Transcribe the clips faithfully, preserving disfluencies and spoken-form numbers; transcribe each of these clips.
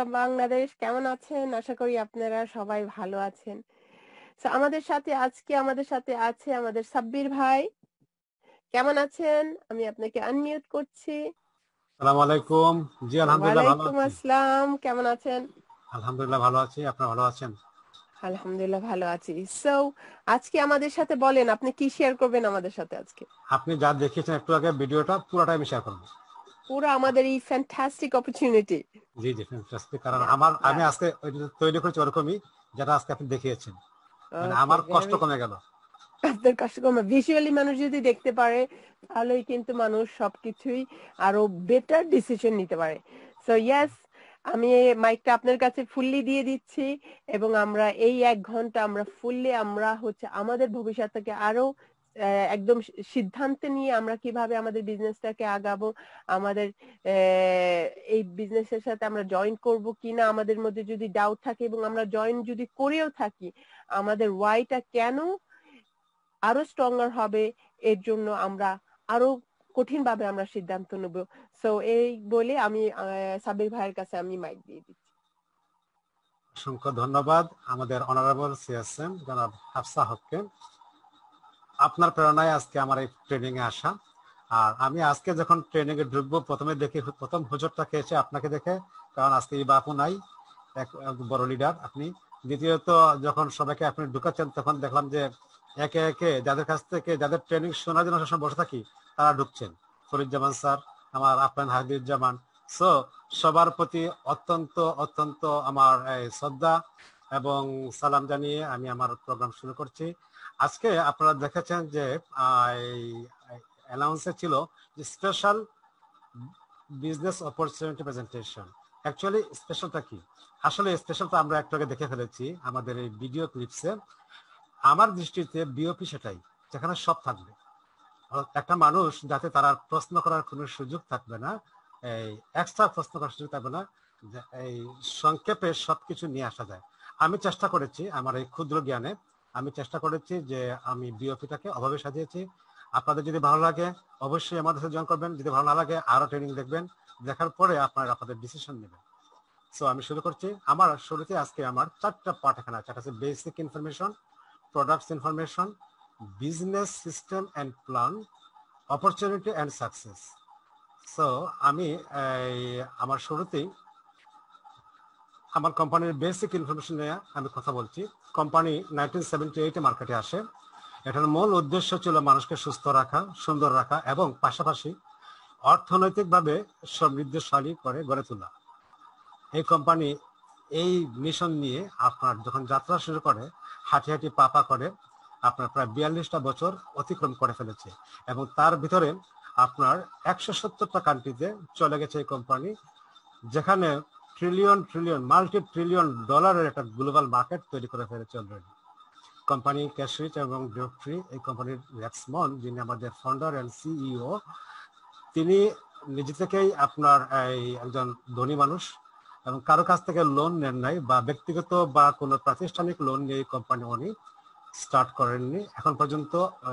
বাংলাদেশ কেমন আছেন? আশা করি আপনারা সবাই ভালো আছেন। সো আমাদের সাথে আজকে আমাদের সাথে আছে আমাদের সাব্বির ভাই। কেমন আছেন? আমি আপনাকে আনমিউট করছি। আসসালামু আলাইকুম। জি আলহামদুলিল্লাহ ভালো ওয়ালাইকুম আছি। আসসালাম। কেমন আছেন? আলহামদুলিল্লাহ ভালো আছি। আপনারা ভালো আছেন? আলহামদুলিল্লাহ ভালো আছি। সো আজকে আমাদের সাথে বলেন আপনি কি শেয়ার করবেন আমাদের সাথে আজকে? আপনি যা দেখিয়েছেন একটু আগে ভিডিওটা পুরোটাই আমি শেয়ার করব। পুরো আমাদের এই ফ্যান্টাস্টিক অপরচুনিটি। জি জি ফ্যান্টাস্টিক। কারণ ইয়া, আমার ইয়া। আমি আজকে ওইটা তৈরি করেছি ওরকমই যেটা আজকে আপনি দেখিয়েছেন। মানে ওকে, আমার কষ্ট ভেরি কমে গেল। আপনার কষ্ট কমে ভিজুয়ালি মানুষ যদি দেখতে পারে তাহলেই কিন্তু মানুষ সবকিছুই আরো বেটার ডিসিশন নিতে পারে। সো ইয়েস, আমি মাইকটা আপনার কাছে ফুললি দিয়ে দিচ্ছি এবং আমরা এই এক ঘন্টা আমরা ফুললি আমরা হচ্ছে আমাদের ভবিষ্যৎটাকে আরো আহ, একদম সি- সিদ্ধান্তে নিয়ে আমরা কিভাবে আমাদের বিজনেসটাকে আগাবো, আমাদের আহ, এই বিজনেসের সাথে আমরা জয়েন করব কিনা, আমাদের মধ্যে যদি ডাউট থাকে এবং আমরা জয়েন যদি করেও থাকি আমাদের ওয়াইটা কেন আরো স্ট্রঙ্গার হবে, এর জন্য আমরা আরো কঠিন ভাবে আমরা সিদ্ধান্ত নেব। সো এই বলে আমি আহ, সাবির ভাইয়ের কাছে আমি মাইক দিয়ে দিচ্ছি। অসংখ্য ধন্যবাদ আমাদের অনারেবল সিএসএম জনাব হাফসা হককে। আপনার প্রেরণায় আজকে আমার এই ট্রেনিং এ আসা। আর আমি আজকে যখন ট্রেনিং এ ঢুকবো প্রথমে দেখি প্রথম হুজুরটা খেয়েছে আপনাকে দেখে, কারণ আজকে এই বাপু নাই, এক এক বড় লিডার আপনি। দ্বিতীয়ত যখন সবাইকে আপনি ঢুকাচ্ছেন তখন দেখলাম যে একে একে যাদের কাছ থেকে যাদের ট্রেনিং শোনার জন্য সবসময় বসে থাকি তারা ঢুকছেন। ফরিদুজ্জামান স্যার, আমার আপ্যায়ন হাবিবুজ্জামান। সো সবার প্রতি অত্যন্ত অত্যন্ত আমার এই শ্রদ্ধা এবং সালাম জানিয়ে আমি আমার প্রোগ্রাম শুরু করছি। আজকে আপনারা দেখেছেন যে অ্যানাউন্সে ছিল যে special business opportunity presentation. Actually স্পেশালটা কি? আসলে স্পেশালটা আমরা একটু আগে দেখে ফেলেছি আমাদের এই ভিডিও ক্লিপসে। আমার দৃষ্টিতে বিওপি সেটাই, যেখানে সব থাকবে। একটা মানুষ যাতে তারা প্রশ্ন করার কোনো সুযোগ থাকবে না, এই এক্সট্রা প্রশ্ন করার সুযোগ থাকবে না, এই সংক্ষেপে সবকিছু নিয়ে আসা যায়। আমি চেষ্টা করেছি আমার এই ক্ষুদ্র জ্ঞানে, আমি চেষ্টা করেছি যে আমি বিওপিটাকে অভাবে সাজিয়েছি। আপনাদের যদি ভালো লাগে অবশ্যই আমাদের সাথে জয়েন করবেন, যদি ভালো না লাগে আরো ট্রেনিং দেখবেন, দেখার পরে আপনারা আপনাদের ডিসিশন নেবেন। সো আমি শুরু করছি। আমার শুরুতে আজকে আমার চারটা পার্ট এখানে আছে। একটা আছে basic information, products information, business system and plan, opportunity and success. So আমি আমার শুরুতেই আমার কোম্পানির বেসিক ইনফরমেশন নিয়ে আমি কথা বলছি। কোম্পানি নাইনটিন সেভেন্টি এইটে মার্কেটে আসে। এটার মূল উদ্দেশ্য ছিল মানুষকে সুস্থ রাখা, সুন্দর রাখা এবং পাশাপাশি অর্থনৈতিকভাবে সমৃদ্ধশালী করে গড়ে তোলা। এই কোম্পানি এই মিশন নিয়ে আপনার যখন যাত্রা শুরু করে হাঁটি হাঁটি পা পা করে আপনার প্রায় বিয়াল্লিশটা বছর অতিক্রম করে ফেলেছে এবং তার ভিতরে আপনার একশো সত্তরটা কান্ট্রিতে চলে গেছে এই কোম্পানি, যেখানে ট্রিলিয়ন ট্রিলিয়ন মাল্টি ট্রিলিয়ন ডলারের একটা গ্লোবাল মার্কেট তৈরি করে ফেলেছে অলরেডি। কোম্পানি ক্যাশরিচ এবং গ্রেপট্রি, এই কোম্পানির রেক্সমন যিনি আমাদের ফাউন্ডার অ্যান্ড সিইও, তিনি নিজে থেকেই আপনার এই একজন ধনী মানুষ এবং কারো কাছ থেকে লোন নেন নাই বা ব্যক্তিগত বা কোনো প্রাতিষ্ঠানিক লোন নিয়ে কোম্পানি উনি স্টার্ট করেননি। এখন পর্যন্ত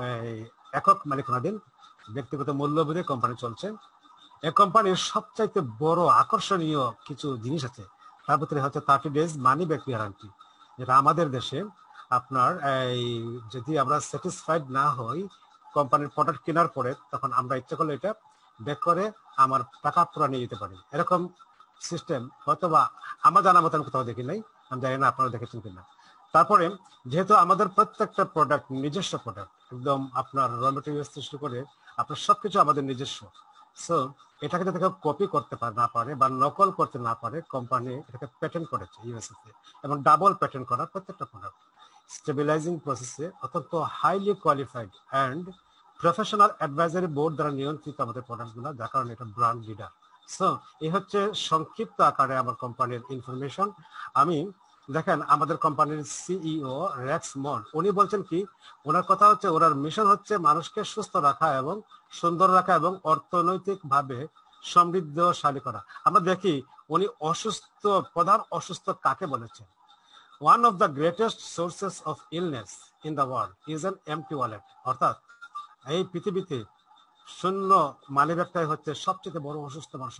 একক মালিকানাধীন ব্যক্তিগত মূল্যবোধে কোম্পানি চলছে। এই কোম্পানির সবচাইতে বড় আকর্ষণীয় কিছু জিনিস আছে, তার ভিতরে হচ্ছে thirty days money back guarantee, যেটা আমাদের দেশে আপনার এই যদি আমরা স্যাটিসফাইড না হই কোম্পানির প্রোডাক্ট কেনার পরে, তখন আমরা ইচ্ছে করলে এটা ব্যাক করে আমার টাকা পুরো নিয়ে যেতে পারি। এরকম সিস্টেম হয়তো বা আমার জানা মতো আমি কোথাও দেখি নাই, আমি জানি না আপনারা দেখেছেন কিনা। তারপরে যেহেতু আমাদের প্রত্যেকটা প্রোডাক্ট নিজস্ব প্রোডাক্ট, একদম আপনার র মেটেরিয়াল শুরু করে আপনার সবকিছু আমাদের নিজস্ব। সো এটাকে যাতে কেউ কপি করতে পারে না পারে বা নকল করতে না পারে, কোম্পানি এটাকে প্যাটেন্ট করেছে ইউএসএ তে এবং ডাবল প্যাটেন্ট করা প্রত্যেকটা প্রোডাক্ট স্টেবিলাইজিং প্রসেসে অত্যন্ত highly qualified and professional advisory board দ্বারা নিয়ন্ত্রিত আমাদের প্রোডাক্টগুলো, যার কারণে এটা ব্র্যান্ড লিডার। সো এই হচ্ছে সংক্ষিপ্ত আকারে আমার কোম্পানির ইনফরমেশন। আমি দেখেন আমাদের কোম্পানির সিইও রেক্সমন উনি বলছেন কি, ওনার কথা হচ্ছে ওনার মিশন হচ্ছে মানুষকে সুস্থ রাখা এবং সুন্দর রাখা এবং অর্থনৈতিক ভাবে সমৃদ্ধশালী করা। আমরা দেখি উনি অসুস্থ, প্রধান অসুস্থ কাকে বলেছেন? One of the greatest sources of illness in the world is an empty wallet. অর্থাৎ এই পৃথিবীতে শূন্য মানি ব্যাগটাই হচ্ছে সবচেয়ে বড় অসুস্থ মানুষের।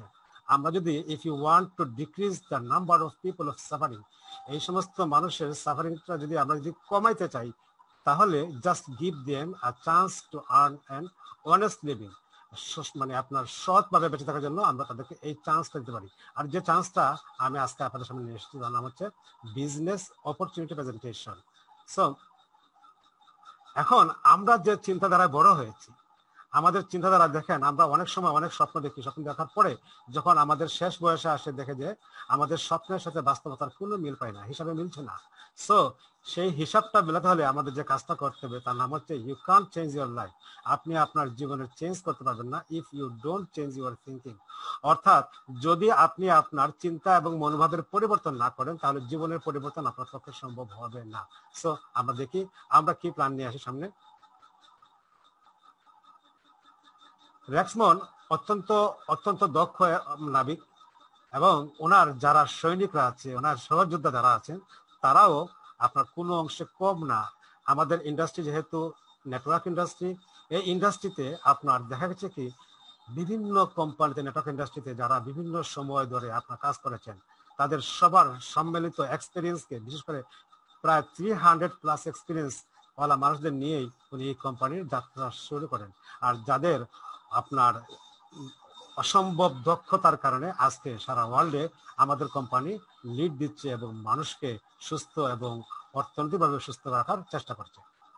আমরা যদি if you want to decrease the number of people of suffering, এই সমস্ত মানুষের সাফারিংটা যদি আমরা যদি কমাইতে চাই, তাহলে just give them a chance to earn an honest living, মানে আপনার সৎভাবে বেঁচে থাকার জন্য আমরা তাদেরকে এই চান্সটা দিতে পারি। আর যে চান্সটা আমি আজকে আপনাদের সামনে নিয়ে এসেছি তার নাম হচ্ছে বিজনেস অপরচুনিটি প্রেজেন্টেশন। সো এখন আমরা যে চিন্তাধারায় বড় হয়েছি, আমাদের চিন্তাধারা দেখেন, আমরা অনেক সময় অনেক স্বপ্ন দেখি, স্বপ্ন দেখার পরে যখন আমাদের শেষ বয়সে আসে দেখে যে আমাদের স্বপ্নের সাথে বাস্তবতার কোনো মিল পায় না, হিসাবে মিলছে না। সো সেই হিসাবটা মেলাতে হলে আমাদের যে কাজটা করতে হবে তার নাম হচ্ছে you can't change your life. আপনি আপনার জীবনের চেঞ্জ করতে পারবেন না if you don't change your thinking. অর্থাৎ যদি আপনি আপনার চিন্তা এবং মনোভাবের পরিবর্তন না করেন তাহলে জীবনের পরিবর্তন আপনার পক্ষে সম্ভব হবে না। সো আমরা দেখি আমরা কি প্ল্যান নিয়ে আসি সামনে। রেক্সমন অত্যন্ত অত্যন্ত দক্ষ নাবিক এবং ওনার যারা সৈনিকরা আছে, ওনার সহযোদ্ধা যারা আছেন, তারাও আপনার কোনো অংশে কম না। আমাদের ইন্ডাস্ট্রি যেহেতু নেটওয়ার্ক ইন্ডাস্ট্রি, এই ইন্ডাস্ট্রিতে আপনার দেখা গেছে কি বিভিন্ন কোম্পানিতে, নেটওয়ার্ক ইন্ডাস্ট্রিতে যারা বিভিন্ন সময় ধরে আপনার কাজ করেছেন, তাদের সবার সম্মিলিত এক্সপিরিয়েন্সকে, বিশেষ করে প্রায় থ্রি হান্ড্রেড প্লাস এক্সপিরিয়েন্স ওয়ালা মানুষদের নিয়েই উনি এই কোম্পানির যাত্রা শুরু করেন। আর যাদের আপনার অসম্ভব দক্ষতার কারণে আজকে সারা ওয়ার্ল্ডে আমাদের কোম্পানি লিড দিচ্ছে এবং মানুষকে সুস্থ এবং অর্থনৈতিকভাবে সুস্থ রাখার চেষ্টা করছে।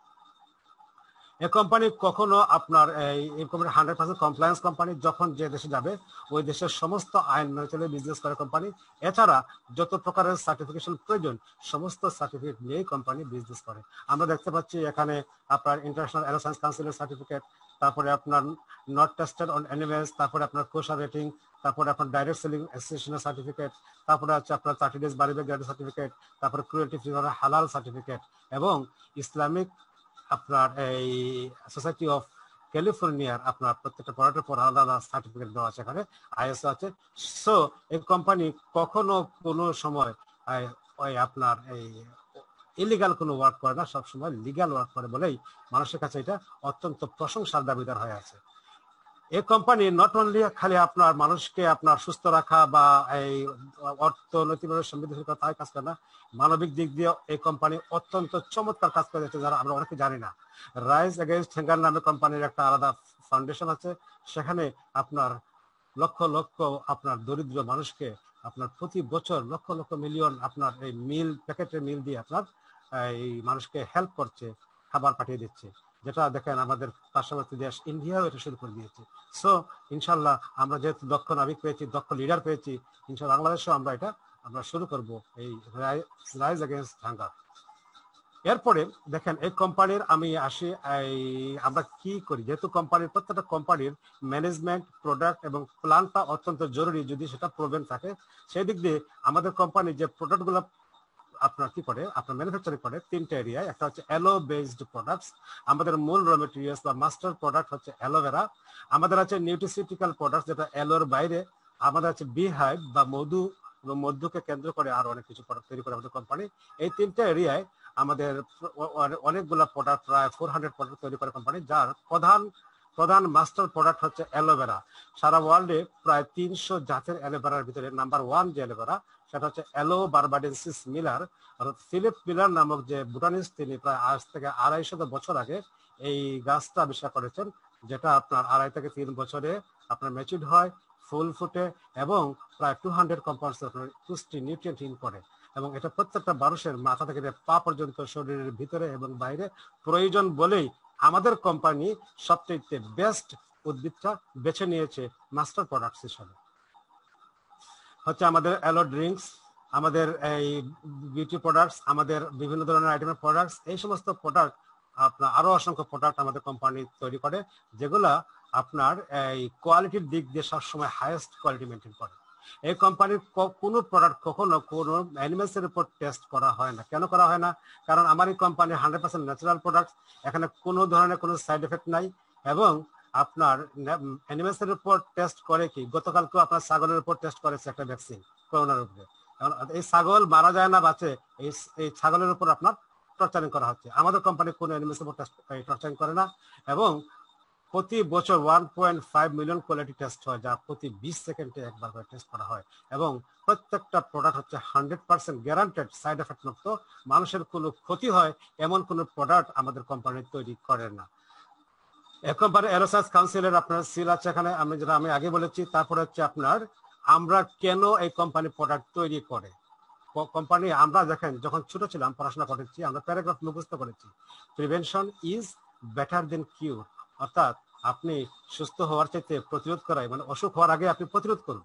এই কোম্পানি কখনো আপনার এই company hundred percent compliance company, যখন যে দেশে যাবে ওই দেশের সমস্ত আইন মেনে চলে বিজনেস করে কোম্পানি। এছাড়া যত প্রকারের সার্টিফিকেশন প্রয়োজন সমস্ত সার্টিফিকেট নিয়েই কোম্পানি বিজনেস করে। আমরা দেখতে পাচ্ছি এখানে আপনার ইন্টারন্যাশনাল এরোসায়েন্স কাউন্সিলের সার্টিফিকেট, তারপরে আপনার নট টেস্টেড অন অ্যানিমেলস, তারপরে আপনার কোশা রেটিং, তারপরে আপনার ডাইরেক্ট সেলিং অ্যাসোসিয়েশনের সার্টিফিকেট, তারপরে হচ্ছে আপনার থার্টি ডেজ বাড়ি ব্যাগ সার্টিফিকেট, তারপরে ক্রুয়েলটি ফ্রি হালাল সার্টিফিকেট এবং ইসলামিক আপনার এই সোসাইটি অফ ক্যালিফোর্নিয়ার আপনার প্রত্যেকটা প্রোডাক্টের পর আলাদা আলাদা সার্টিফিকেট দেওয়া আছে, এখানে আইএসও আছে। সো এই কোম্পানি কখনো কোনো সময় ওই আপনার এই ইলিগাল কোনো ওয়ার্ক করে না, সবসময় লিগাল ওয়ার্ক করে বলেই মানুষের কাছে এটা অত্যন্ত প্রশংসার দাবিদার হয়ে আছে। এই কোম্পানি নট অনলি খালি আপনার মানুষকে আপনার সুস্থ রাখা বা এই অর্থনৈতিকভাবে সমৃদ্ধশীল করা তাই কাজ করে না, মানবিক দিক দিয়ে এই কোম্পানি অত্যন্ত চমৎকার কাজ করে যাচ্ছে যারা আমরা অনেকে জানি না। রাইজ এগেইনস্ট হাঙ্গার নামে কোম্পানির একটা আলাদা ফাউন্ডেশন আছে, সেখানে আপনার লক্ষ লক্ষ আপনার দরিদ্র মানুষকে আপনার প্রতি বছর লক্ষ লক্ষ মিলিয়ন আপনার এই মিল প্যাকেটের মিল দিয়ে আপনার এই মানুষকে হেল্প করছে, খাবার পাঠিয়ে দিচ্ছে, যেটা দেখেন আমাদের পার্শ্ববর্তী দেশ ইন্ডিয়াও এটা শুরু করে দিয়েছে। সো ইনশাল্লাহ আমরা যেহেতু দক্ষ নাবিক পেয়েছি, দক্ষ লিডার পেয়েছি, ইনশাল্লাহ বাংলাদেশেও আমরা এটা আমরা শুরু করব এই রাইজ এগেইনস্ট হাঙ্গার। এরপরে দেখেন এই কোম্পানির আমি আসি, এই আমরা কি করি, যেহেতু কোম্পানির প্রত্যেকটা কোম্পানির ম্যানেজমেন্ট, প্রোডাক্ট এবং প্ল্যানটা অত্যন্ত জরুরি, যদি সেটা প্রবলেম থাকে সেই দিক দিয়ে আমাদের কোম্পানি যে প্রোডাক্টগুলো আপনার কি করে আপনার ম্যানুফ্যাকচারিং করে তিনটা এরিয়ায়। একটা হচ্ছে অ্যালো বেসড প্রোডাক্টস, আমাদের মূল র মেটেরিয়ালস বা মাস্টার প্রোডাক্ট হচ্ছে অ্যালোভেরা। আমাদের আছে নিউট্রিসিউটিক্যাল প্রোডাক্ট যেটা অ্যালোর বাইরে, আমাদের আছে বিহাইভ বা মধু এবং মধুকে কেন্দ্র করে আরো অনেক কিছু প্রোডাক্ট তৈরি করে আমাদের কোম্পানি। এই তিনটা এরিয়ায় আমাদের অনেকগুলা প্রোডাক্ট, প্রায় ফোর হান্ড্রেড প্রোডাক্ট তৈরি করে কোম্পানি, যার প্রধান প্রধান মাস্টার প্রোডাক্ট হচ্ছে অ্যালোভেরা। সারা ওয়ার্ল্ডে প্রায় তিনশো জাতের অ্যালোভেরার ভিতরে নাম্বার ওয়ান যে অ্যালোভেরা সেটা হচ্ছে অ্যালো বারবাডেন্সিস মিলার। অর্থাৎ ফিলিপ মিলার নামক যে বুটানিস্ট, তিনি প্রায় আজ থেকে আড়াইশত বছর আগে এই গাছটা আবিষ্কার করেছেন, যেটা আপনার আড়াই থেকে তিন বছরে আপনার ম্যাচিউর হয়, ফুল ফুটে এবং প্রায় টু হান্ড্রেড কম্পাউন্ডস আপনার পুষ্টি নিউট্রিয়েন্ট ইন করে এবং এটা প্রত্যেকটা মানুষের মাথা থেকে পা পর্যন্ত শরীরের ভিতরে এবং বাইরে প্রয়োজন বলেই আমাদের কোম্পানি সবচেয়ে বেস্ট উদ্ভিদটা বেছে নিয়েছে মাস্টার প্রোডাক্টস হিসাবে। হচ্ছে আমাদের অ্যালো ড্রিঙ্কস, আমাদের এই বিউটি প্রোডাক্টস, আমাদের বিভিন্ন ধরনের আইটেমের প্রোডাক্টস, এই সমস্ত প্রোডাক্ট আপনার আরো অসংখ্য প্রোডাক্ট আমাদের কোম্পানি তৈরি করে, যেগুলা আপনার এই কোয়ালিটির দিক দিয়ে সবসময় হাইয়েস্ট কোয়ালিটি মেনটেন করে। এই কোম্পানির কোনো প্রোডাক্ট কখনো কোনো অ্যানিমেলস এর উপর টেস্ট করা হয় না। কেন করা হয় না? কারণ আমার এই company hundred percent natural product, এখানে কোনো ধরনের কোনো সাইড এফেক্ট নাই এবং আপনার অ্যানিমেলস এর উপর টেস্ট করে কি, গতকালকে আপনার ছাগলের উপর টেস্ট করেছে একটা ভ্যাকসিন করোনার উপরে, এই ছাগল মারা যায় না বাঁচে, এই এই ছাগলের উপর আপনার টর্চারিং করা হচ্ছে। আমাদের কোম্পানি কোনো অ্যানিমেলস এর উপর টর্চারিং করে না এবং প্রতি বছর one point five million quality test হয়, যা প্রতি বিশ সেকেন্ডে একবার করে টেস্ট করা হয়, এবং প্রত্যেকটা প্রোডাক্ট হচ্ছে hundred percent guaranteed side effect মুক্ত। মানুষের কোনো ক্ষতি হয় এমন কোনো প্রোডাক্ট আমাদের কোম্পানি তৈরি করে না। এক কোম্পানি এরোসাইজ কাউন্সিলের আপনার সিল আছে এখানে, আমি যেটা আমি আগে বলেছি। তারপরে হচ্ছে আপনার আমরা কেন এই কোম্পানি প্রোডাক্ট তৈরি করে। কোম্পানি আমরা দেখেন যখন ছোট ছিলাম পড়াশোনা করেছি, আমরা প্যারাগ্রাফ মুখস্থ করেছি, prevention is better than cure, অর্থাৎ আপনি সুস্থ হওয়ার চাইতে প্রতিরোধ করাই, মানে অসুখ হওয়ার আগে আপনি প্রতিরোধ করুন।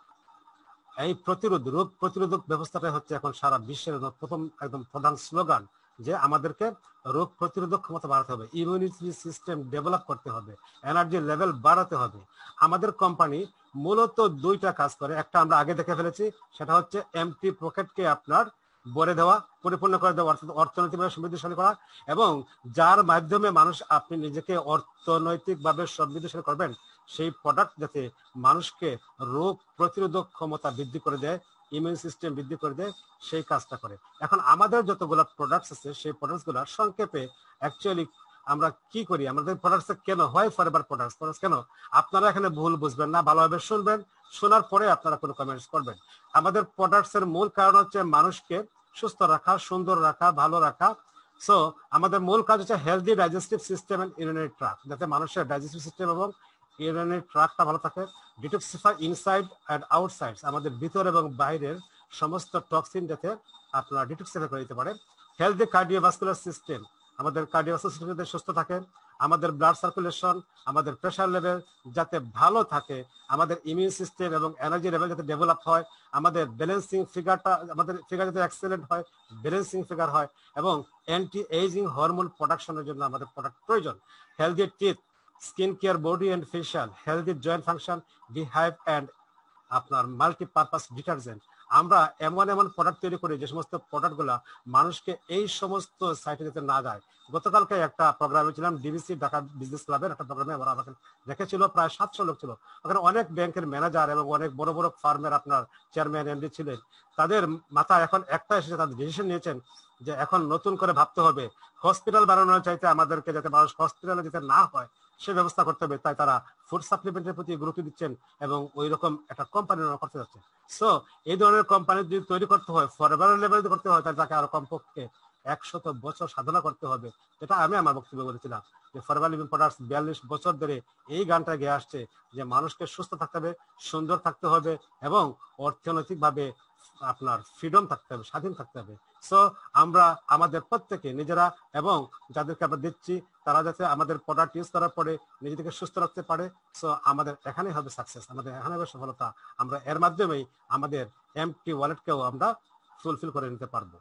এই প্রতিরোধ, রোগ প্রতিরোধক ব্যবস্থাটা হচ্ছে এখন সারা বিশ্বের প্রথম একদম প্রধান স্লোগান, যে আমাদেরকে রোগ প্রতিরোধক ক্ষমতা বাড়াতে হবে, ইমিউনিটি সিস্টেম ডেভেলপ করতে হবে, এনার্জি লেভেল বাড়াতে হবে। আমাদের কোম্পানি মূলত দুইটা কাজ করে, একটা আমরা আগে দেখে ফেলেছি, সেটা হচ্ছে এমটি পকেটকে আপনার ভরে দেওয়া, পরিপূর্ণ করে দেওয়া, অর্থাৎ অর্থনৈতিকভাবে সমৃদ্ধশালী করা, এবং যার মাধ্যমে মানুষ আপনি নিজেকে অর্থনৈতিকভাবে সমৃদ্ধশালী করবেন সেই প্রোডাক্ট যাতে মানুষকে রোগ প্রতিরোধক ক্ষমতা বৃদ্ধি করে দেয়, ইমিউন সিস্টেম বৃদ্ধি করে দেয়, সেই কাজটা করে। এখন আমাদের যতগুলো প্রোডাক্টস আছে সেই প্রোডাক্টস গুলা সংক্ষেপে অ্যাকচুয়ালি আমরা কি করি, আমাদের প্রোডাক্টস কেন হয় ফরএভার প্রোডাক্টস, প্রোডাক্টস কেন, আপনারা এখানে ভুল বুঝবেন না, ভালোভাবে শুনবেন, শোনার পরে আপনারা কোনো কমেন্টস করবেন। আমাদের প্রোডাক্টস এর মূল কারণ হচ্ছে মানুষকে সুস্থ রাখা, সুন্দর রাখা, ভালো রাখা। সো আমাদের মূল কাজ হচ্ছে healthy digestive system and urinary tract, যাতে মানুষের ডাইজেস্টিভ সিস্টেম এবং ইউরিনারি ট্র্যাক্টটা ভালো থাকে, ডিটক্সিফাই ইনসাইড এন্ড আউটসাইড, আমাদের ভিতর এবং বাইরের সমস্ত টক্সিন যাতে আপনারা ডিটক্সিফাই করে দিতে পারে। হেলদি কার্ডিওভাস্কুলার সিস্টেম, আমাদের কার্ডিওভাস্কুলার সিস্টেম যাতে সুস্থ থাকে, আমাদের ব্লাড সার্কুলেশন, আমাদের প্রেশার লেভেল যাতে ভালো থাকে, আমাদের ইমিউন সিস্টেম এবং এনার্জি লেভেল যাতে ডেভেলপ হয়, আমাদের ব্যালেন্সিং ফিগারটা, আমাদের ফিগার যাতে এক্সেলেন্ট হয়, ব্যালেন্সিং ফিগার হয়, এবং অ্যান্টি এজিং হরমোন প্রোডাকশনের জন্য আমাদের প্রোডাক্ট প্রয়োজন। Healthy teeth, skin care, body and facial, healthy joint function, beehive and আপনার মাল্টিপারপাস ডিটারজেন্ট। আমরা এমন এমন প্রোডাক্ট তৈরি করি যে সমস্ত প্রোডাক্ট গুলা মানুষকে এই সমস্ত সাইটে যেতে না যায়। গতকালকে একটা প্রোগ্রামে ছিলাম, ডিবিসি ঢাকা বিজনেস ক্লাবের একটা প্রোগ্রামে, আমরা আমাকে দেখেছিল প্রায় সাতশো লোক ছিল। ওখানে অনেক ব্যাংকের ম্যানেজার এবং অনেক বড় বড় ফার্মের আপনার চেয়ারম্যান, এমডি ছিলেন। তাদের মাথায় এখন একটা এসেছে, তাদের ডিসিশন নিয়েছেন যে এখন নতুন করে ভাবতে হবে, হসপিটাল বানানোর চাইতে আমাদেরকে যাতে মানুষ হসপিটালে যেতে না হয় সে ব্যবস্থা করতে হবে। তাই তারা ফুড সাপ্লিমেন্টের প্রতি গুরুত্ব দিচ্ছেন এবং ওই রকম একটা কোম্পানি করতে যাচ্ছে। সো এই ধরনের কোম্পানি যদি তৈরি করতে হয়, ফরএভার লেভেল করতে হয়, তাহলে তাকে আরো কমপক্ষে একশত বছর সাধনা করতে হবে। যেটা আমি আমার বক্তব্যে বলেছিলাম যে ফরএভার লিভিং প্রোডাক্টস বিয়াল্লিশ বছর ধরে এই গানটা গেয়ে আসছে যে মানুষকে সুস্থ থাকতে হবে, সুন্দর থাকতে হবে, এবং অর্থনৈতিকভাবে আপনার ফ্রিডম থাকতে হবে, স্বাধীন থাকতে হবে। সো আমরা আমাদের প্রত্যেকে নিজেরা এবং যাদেরকে আমরা দিচ্ছি তারা যাতে আমাদের প্রোডাক্ট ইউজ করার পরে নিজেদেরকে সুস্থ রাখতে পারে। সো আমাদের এখানেই হবে সাকসেস, আমাদের এখানে হবে সফলতা। আমরা এর মাধ্যমেই আমাদের এমটি ওয়ালেটকেও আমরা ফুলফিল করে নিতে পারবো।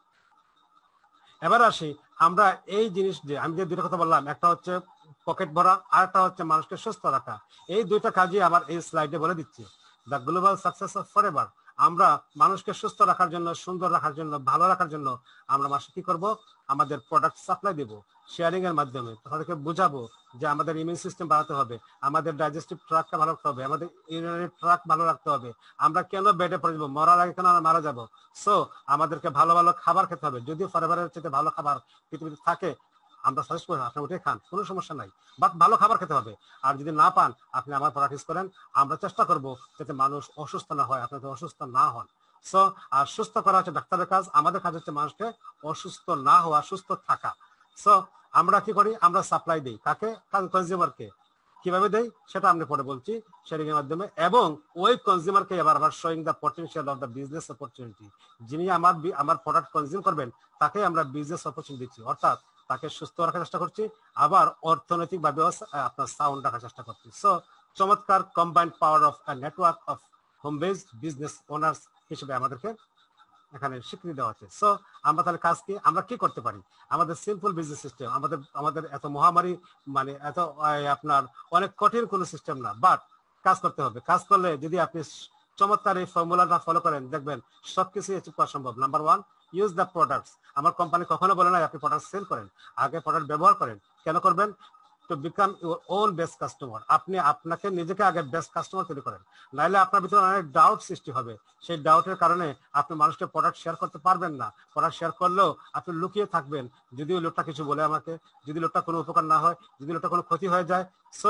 এবার আসি, আমরা এই জিনিস যে আমি যে দুইটা কথা বললাম, একটা হচ্ছে পকেট ভরা আর একটা হচ্ছে মানুষকে সুস্থ রাখা, এই দুইটা কাজই আমার এই স্লাইডে বলে দিচ্ছি। The global success of Forever, আমরা মানুষকে সুস্থ রাখার জন্য, সুন্দর রাখার জন্য, ভালো রাখার জন্য আমরা মাসে কি করব, আমাদের প্রোডাক্ট সাপ্লাই দেব শেয়ারিং এর মাধ্যমে। তাদেরকে বুঝাবো যে আমাদের ইমিউন সিস্টেম বাড়াতে হবে, আমাদের ডাইজেস্টিভ ট্র্যাকটা ভালো রাখতে হবে, আমাদের ইউরিনারি ট্র্যাক ভালো রাখতে হবে, আমরা কেন বেডে পড়ে যাবো, মরার আগে কেন আমরা মারা যাবো। সো আমাদেরকে ভালো ভালো খাবার খেতে হবে। যদিও ফরএভারের চেয়ে ভালো খাবার পৃথিবীতে থাকে, আমরা সাজেস্ট করি আপনি উঠে খান, কোনো সমস্যা নাই, বাট ভালো খাবার খেতে হবে। আর যদি না পান আপনি আমার প্রোডাক্ট ইউজ করেন, আমরা চেষ্টা করব যাতে মানুষ অসুস্থ না হয়, আপনাদের অসুস্থ না হন। সো আর সুস্থ করা হচ্ছে ডাক্তারের কাজ, আমাদের কাজ হচ্ছে মানুষকে অসুস্থ না হওয়া, সুস্থ থাকা। সো আমরা কি করি, আমরা সাপ্লাই দিই কাকে, কনজিউমারকে। কিভাবে দেই সেটা আমি পরে বলছি শেয়ারিং এর মাধ্যমে, এবং ওই কনজিউমারকে এবার আবার showing the potential of the business opportunity. যিনি আমার আমার প্রোডাক্ট কনজিউম করবেন তাকে আমরা বিজনেস অপরচুনিটি দিচ্ছি, অর্থাৎ তাকে সুস্থ রাখার চেষ্টা করছি, আবার অর্থনৈতিক ভাবে আপনার সাউন্ড রাখার চেষ্টা করছি। সো চমৎকার combined power of a network of home based business owners হিসেবে আমাদেরকে এখানে স্বীকৃতি দেওয়া হচ্ছে। সো আমরা তাহলে কাজ কি, আমরা কি করতে পারি, আমাদের সিম্পল বিজনেস সিস্টেম, আমাদের আমাদের এত মহামারী মানে এত আপনার অনেক কঠিন কোনো সিস্টেম না, বাট কাজ করতে হবে। কাজ করলে যদি আপনি চমৎকার এই ফর্মুলাটা ফলো করেন, দেখবেন সবকিছু অ্যাচিভ করা সম্ভব। Number one, use the products. আমার কোম্পানি কখনো বলে না আপনি প্রোডাক্ট সেল করেন, আগে প্রোডাক্ট ব্যবহার করেন। কেন করবেন, to become your own best customer. আপনি আপনাকে নিজেকে আগে বেস্ট কাস্টমার তৈরি করেন, নাহলে আপনার ভিতরে অনেক ডাউট সৃষ্টি হবে। সেই ডাউটের কারণে আপনি মানুষকে প্রোডাক্ট শেয়ার করতে পারবেন না। প্রোডাক্ট শেয়ার করলেও আপনি লুকিয়ে থাকবেন, যদি ওই লোকটা কিছু বলে আমাকে, যদি লোকটা কোনো উপকার না হয়, যদি লোকটা কোনো ক্ষতি হয়ে যায়। সো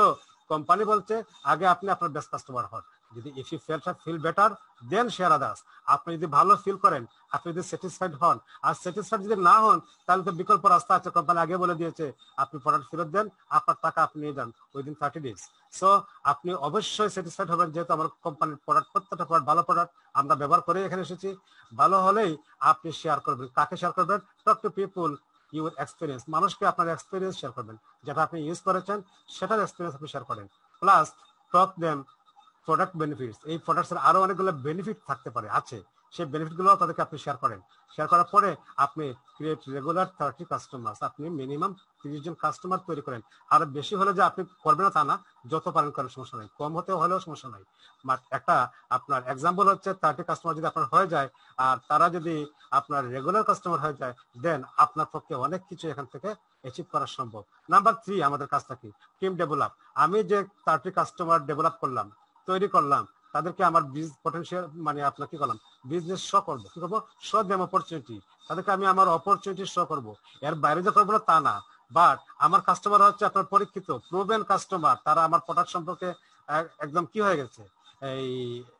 কোম্পানি বলছে আগে আপনি আপনার বেস্ট কাস্টমার হন। যদি if you feel feel better then share others. আপনি যদি ভালো ফিল করেন, আপনি যদি স্যাটিসফাইড হন, আর স্যাটিসফাইড যদি না হন, তাহলে তো বিকল্প রাস্তা আছে। কোম্পানি আগে বলে দিয়েছে আপনি প্রোডাক্ট ফেরত দেন, আপনার টাকা আপনি নিয়ে যান উইদিন থার্টি ডেজ। সো আপনি অবশ্যই স্যাটিসফাইড হবেন, যেহেতু আমার কোম্পানির প্রোডাক্ট প্রত্যেকটা প্রোডাক্ট ভালো প্রোডাক্ট, আমরা ব্যবহার করে এখানে এসেছি। ভালো হলেই আপনি শেয়ার করবেন। কাকে শেয়ার করবেন? Talk to people your experience. মানুষকে আপনার এক্সপিরিয়েন্স শেয়ার করবেন, যেটা আপনি ইউজ করেছেন সেটার এক্সপিরিয়েন্স আপনি শেয়ার করেন। Plus talk them product benefits. এই প্রোডাক্টের আরো অনেকগুলো বেনিফিট থাকতে পারে, আছে, সেই বেনিফিট গুলো তাদেরকে আপনি শেয়ার করেন। শেয়ার করার পরে আপনি ক্রিয়েট রেগুলার থার্টি কাস্টমার। আপনি মিনিমাম তিরিশ জন কাস্টমার তৈরি করেন। আর বেশি হলে যে আপনি করবেন না তা না, যত পারেন করার সমস্যা নাই, কম হতে হলেও সমস্যা নাই। বাট একটা আপনার এক্সাম্পল হচ্ছে থার্টি কাস্টমার যদি আপনার হয়ে যায় আর তারা যদি আপনার রেগুলার কাস্টমার হয়ে যায়, দেন আপনার পক্ষে অনেক কিছু এখান থেকে অ্যাচিভ করা সম্ভব। নাম্বার থ্রি, আমাদের কাজটা কি? Team develop. আমি যে থার্টি কাস্টমার ডেভেলপ করলাম, তৈরি করলাম, তাদেরকে আমার বিজনেস পটেনশিয়াল মানে আপনার কি করলাম, বিজনেস শো করবো। কি করবো? Show them opportunity. তাদেরকে আমি আমার অপরচুনিটি শো করবো। এর বাইরে যে করবো না তা না, বাট আমার কাস্টমার হচ্ছে আপনার পরীক্ষিত প্রুভেন কাস্টমার। তারা আমার প্রোডাক্ট সম্পর্কে একদম কি হয়ে গেছে, এই